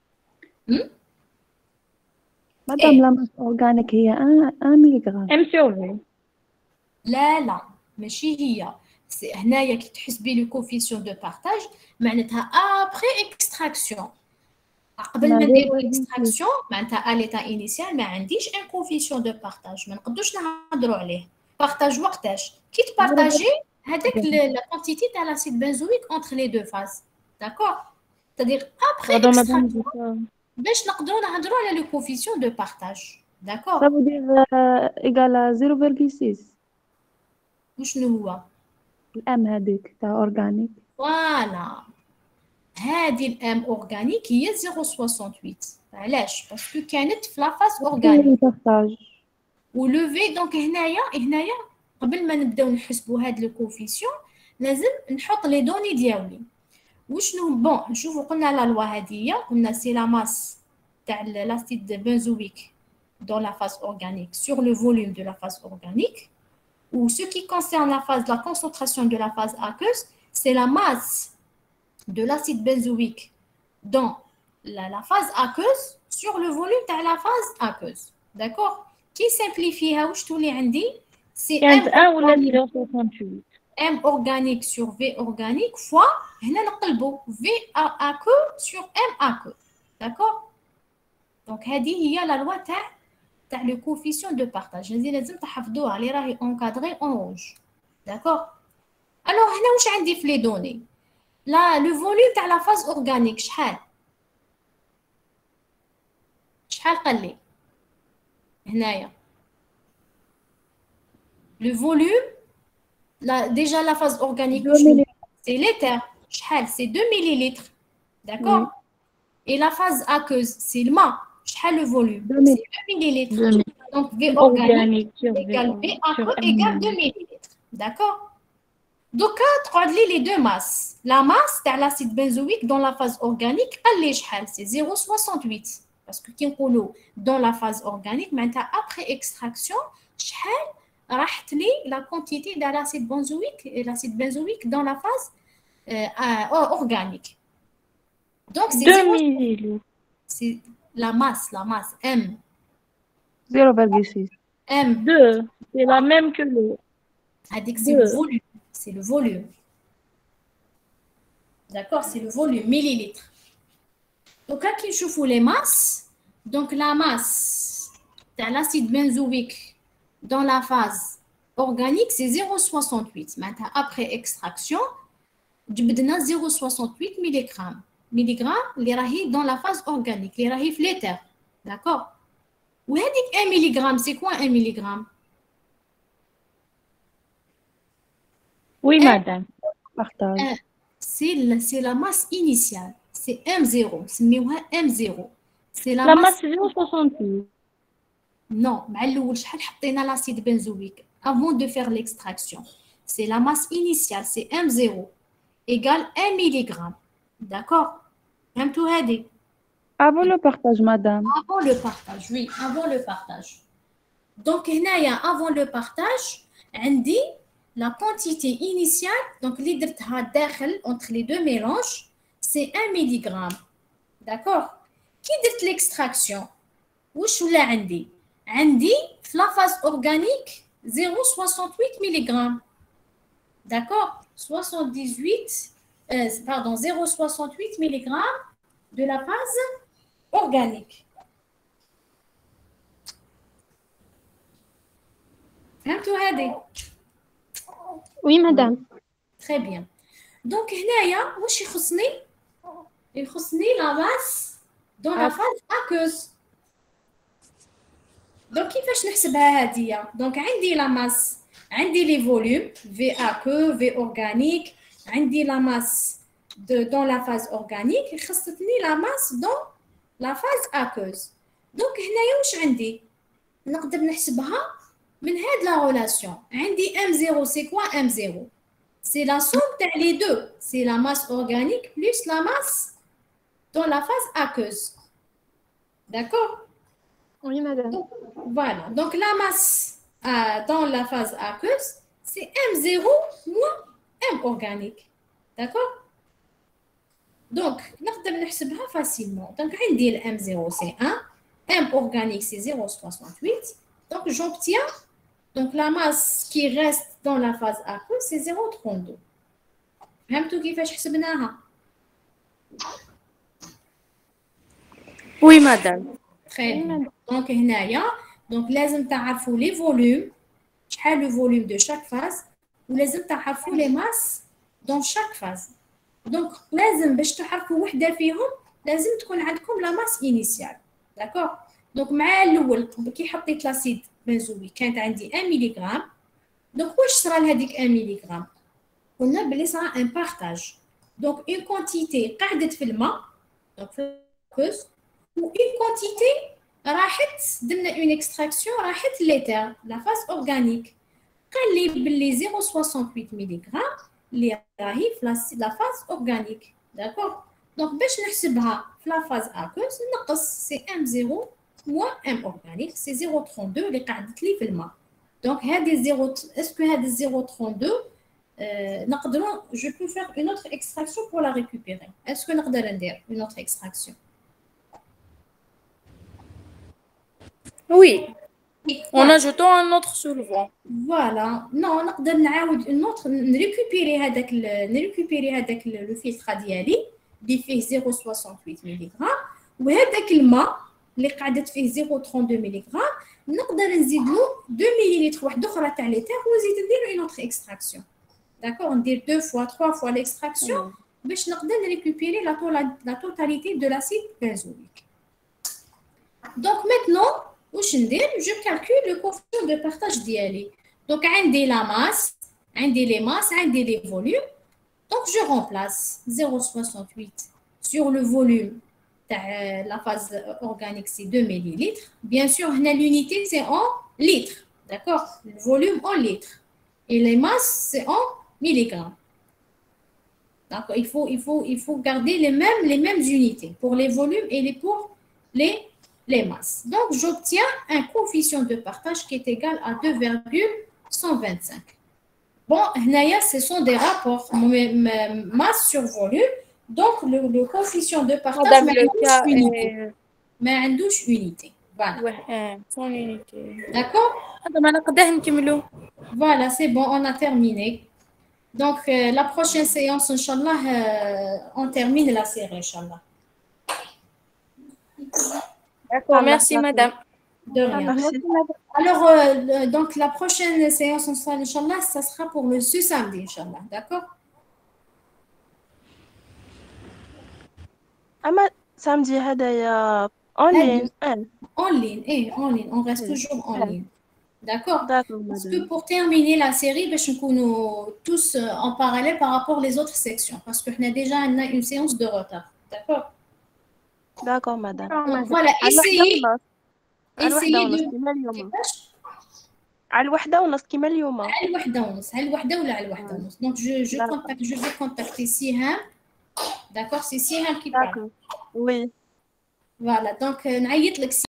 Madame, la masse organique, il y a 1 mg. M sur V. لا ماشي هي. هنايا كي تحسبي لو كوفيسيون دو بارتاج معناتها ابري اكستراكسيون. قبل ما نديرو اكستراكسيون معناتها اليتا انيسيال ما عنديش ان كوفيسيون دو بارتاج ما نقدوش نهضروا عليه. بارتاج وقتاش كي تبارطاجي هذاك لا كونتيتي تاع لاسيد بنزويك انتر لي دو فاز. داكور c'est-à-dire ابري اكستراكسيون باش نقدروا نهضروا على لو كوفيسيون دو بارتاج. داكور Ça veut dire égal à 0,6. وشنو هو الام هذيك تاع اورغانيك. فوالا هذه الام اورغانيك هي 0,68. علاش؟ باسكو كانت في لافاز اورغانيك ولوفي. دونك هنايا قبل ما نبداو نحسبوا هاد لو كوفيسيون لازم نحط لي دوني ديالي. وشنو بون نشوفوا قلنا لا لوا هذه قلنا سي لا ماس تاع لاسيد بنزويك dans la phase organique sur le volume de la phase organique. Ou ce qui concerne la concentration de la phase aqueuse, c'est la masse de l'acide benzoïque dans la phase aqueuse sur le volume de la phase aqueuse. D'accord? Qui simplifie, c'est 15-1 ou la 0,68. M organique sur V organique fois V aqueux sur M aqueux. D'accord? Donc, il y a la loi de le coefficient de partage. Je vais encadré en rouge. D'accord? Alors, je vais les données. Là, le volume de la phase organique, le volume, déjà la phase organique, c'est l'éther. C'est 2 millilitres. D'accord? Et la phase aqueuse, c'est le mât. Le volume, c'est 2 millilitres. Donc, V organique égale V aqueux égale 2 millilitres. D'accord? Donc, les deux masses. La masse de l'acide benzoïque dans la phase organique, c'est 0,68. Parce que dans la phase organique, maintenant, après extraction, la quantité de l'acide benzoïque dans la phase organique. Donc, c'est 2 millilitres. C'est la masse, M. 0,6. M. 2, c'est la même que le... C'est le volume. C'est le volume. D'accord? C'est le volume, millilitres. Donc, là, je fous les masses. Donc, la masse de l'acide benzoïque dans la phase organique, c'est 0,68. Maintenant, après extraction, je vais 0,68 mg. Milligrammes, les rahis dans la phase organique, les rahis l'éther. D'accord? Ou 1 milligramme, c'est quoi 1 milligramme? Oui, madame. Partage. C'est la masse initiale. C'est M0. C'est M0. C'est la masse 0,68. Non, l'acide benzoïque avant de faire l'extraction. C'est la masse initiale, c'est M0 égale 1 milligramme. D'accord? Avant le partage, madame. Avant le partage, oui, avant le partage. Donc, avant le partage, on dit la quantité initiale, donc entre les deux mélanges, c'est 1 milligramme. D'accord? Qui dit l'extraction? Wesh ولا عندي la phase organique 0,68 mg. D'accord? 0,68 mg de la phase organique. فهمتوا هذه؟ Oui, madame. Très bien. Donc هنايا واش يخصني la masse dans la phase aqueuse. Donc, كيفاش نحسبها هذه؟ Donc, عندي la masse, عندي les volumes, V aqueux, V organique, عندي la masse dans la phase organique, خصتني la masse dans la phase aqueuse. Donc, هنايا واش عندي؟ نقدر نحسبها من هاد la relation. عندي M0, c'est quoi M0? C'est la somme de les deux. C'est la masse organique plus la masse dans la phase aqueuse. D'accord? Oui, madame. Donc, voilà. Donc, la masse dans la phase aqueuse, c'est M0 moins M organique. D'accord? Donc, nous pouvons facilement. Donc, le M0, c'est 1. M organique, c'est 0,68. Donc, j'obtiens la masse qui reste dans la phase aqueuse, c'est 0,32. فهمتوا كيفاش حسبناها؟ Oui, madame. Très bien. Donc, donc لازم تعرفوا les volumes, le volume de chaque phase, ou لازم تعرفوا les masses dans chaque phase. Donc, لازم باش تعرفوا وحده فيهم لازم تكون عندكم la masse initiale. D'accord? Donc, مع الأول كي حطيت لاسيد بنزويك كانت عندي 1 ملغ. Donc, واش صرا لهذيك 1 ملغ؟ قلنا بلي صرا un partage. Donc, une quantité قعدت في الماء, donc ou une quantité راحت درنا une extraction راحت l'éther, la phase organique. قال لي بلي 0,68 ملغ اللي راهي في la phase organique. D'accord? Donc باش نحسبها في la phase aqueuse نقص c'est M0 moins M organique, c'est 0,32 اللي قعدت لي في الماء. Donc هذه 0 est-ce que هذه 0,32 نقدروا je peux faire une autre extraction pour la récupérer. Est-ce que نقدر ندير une autre extraction? Oui, en ajoutant un autre solvant. Voilà. Non, نقدر نعاود نريكوبيري هذاك لو فلتر ديالي اللي فيه 0.68 ملغ، وهذاك الماء اللي قعدت فيه 0.32 ملغ نقدر نزيد له 2 مليلتر واحده اخرى تاع ليتر ونزيد ندير اون اوتر اكستراكسيون. داكور، ندير 2 fois 3 fois l'extraction باش نقدر نريكوبيري لا توتاليتي دو لاسيد بنزويك. دونك maintenant واش ندير؟ جو كالكول لو كوفيسيون دو بارطاج ديالي. دونك عندي لا ماس، عندي لي ماس، عندي لي فوليوم. دونك جو رومبلاس 0.68 sur le volume تاع la phase organique c'est 2 millilitres. Bien sûr هنا l'unité c'est en litres, d'accord, le volume en litres et les masses c'est en milligrammes. D'accord, il faut garder les mêmes unités pour les volumes et pour les masses. Donc, j'obtiens un coefficient de partage qui est égal à 2,125. Bon, ce sont des rapports masse sur volume. Donc, le coefficient de partage mais un douche unité. Voilà. Son unité. D'accord? Voilà, c'est bon, on a terminé. Donc, la prochaine séance, Inch'Allah, on termine la série, Inch'Allah. D'accord, merci madame. De rien. Alors, donc la prochaine séance, Inch'Allah, ça sera pour ce samedi, Inch'Allah. D'accord? أما samedi هذايا en ligne. En ligne, en ligne. On reste toujours en ligne. D'accord? D'accord, Parce que pour terminer la série, nous tous en parallèle par rapport aux autres sections. Parce qu'on a déjà une séance de retard. D'accord? D'accord, madame. Donc, voilà, essayez de... على الوحدة ونص كيما اليوم. على الوحدة ونص ولا على الوحدة ونص. Donc, je vais contacter Siham. D'accord? C'est Siham qui parle. Oui. Voilà, donc نعيط لك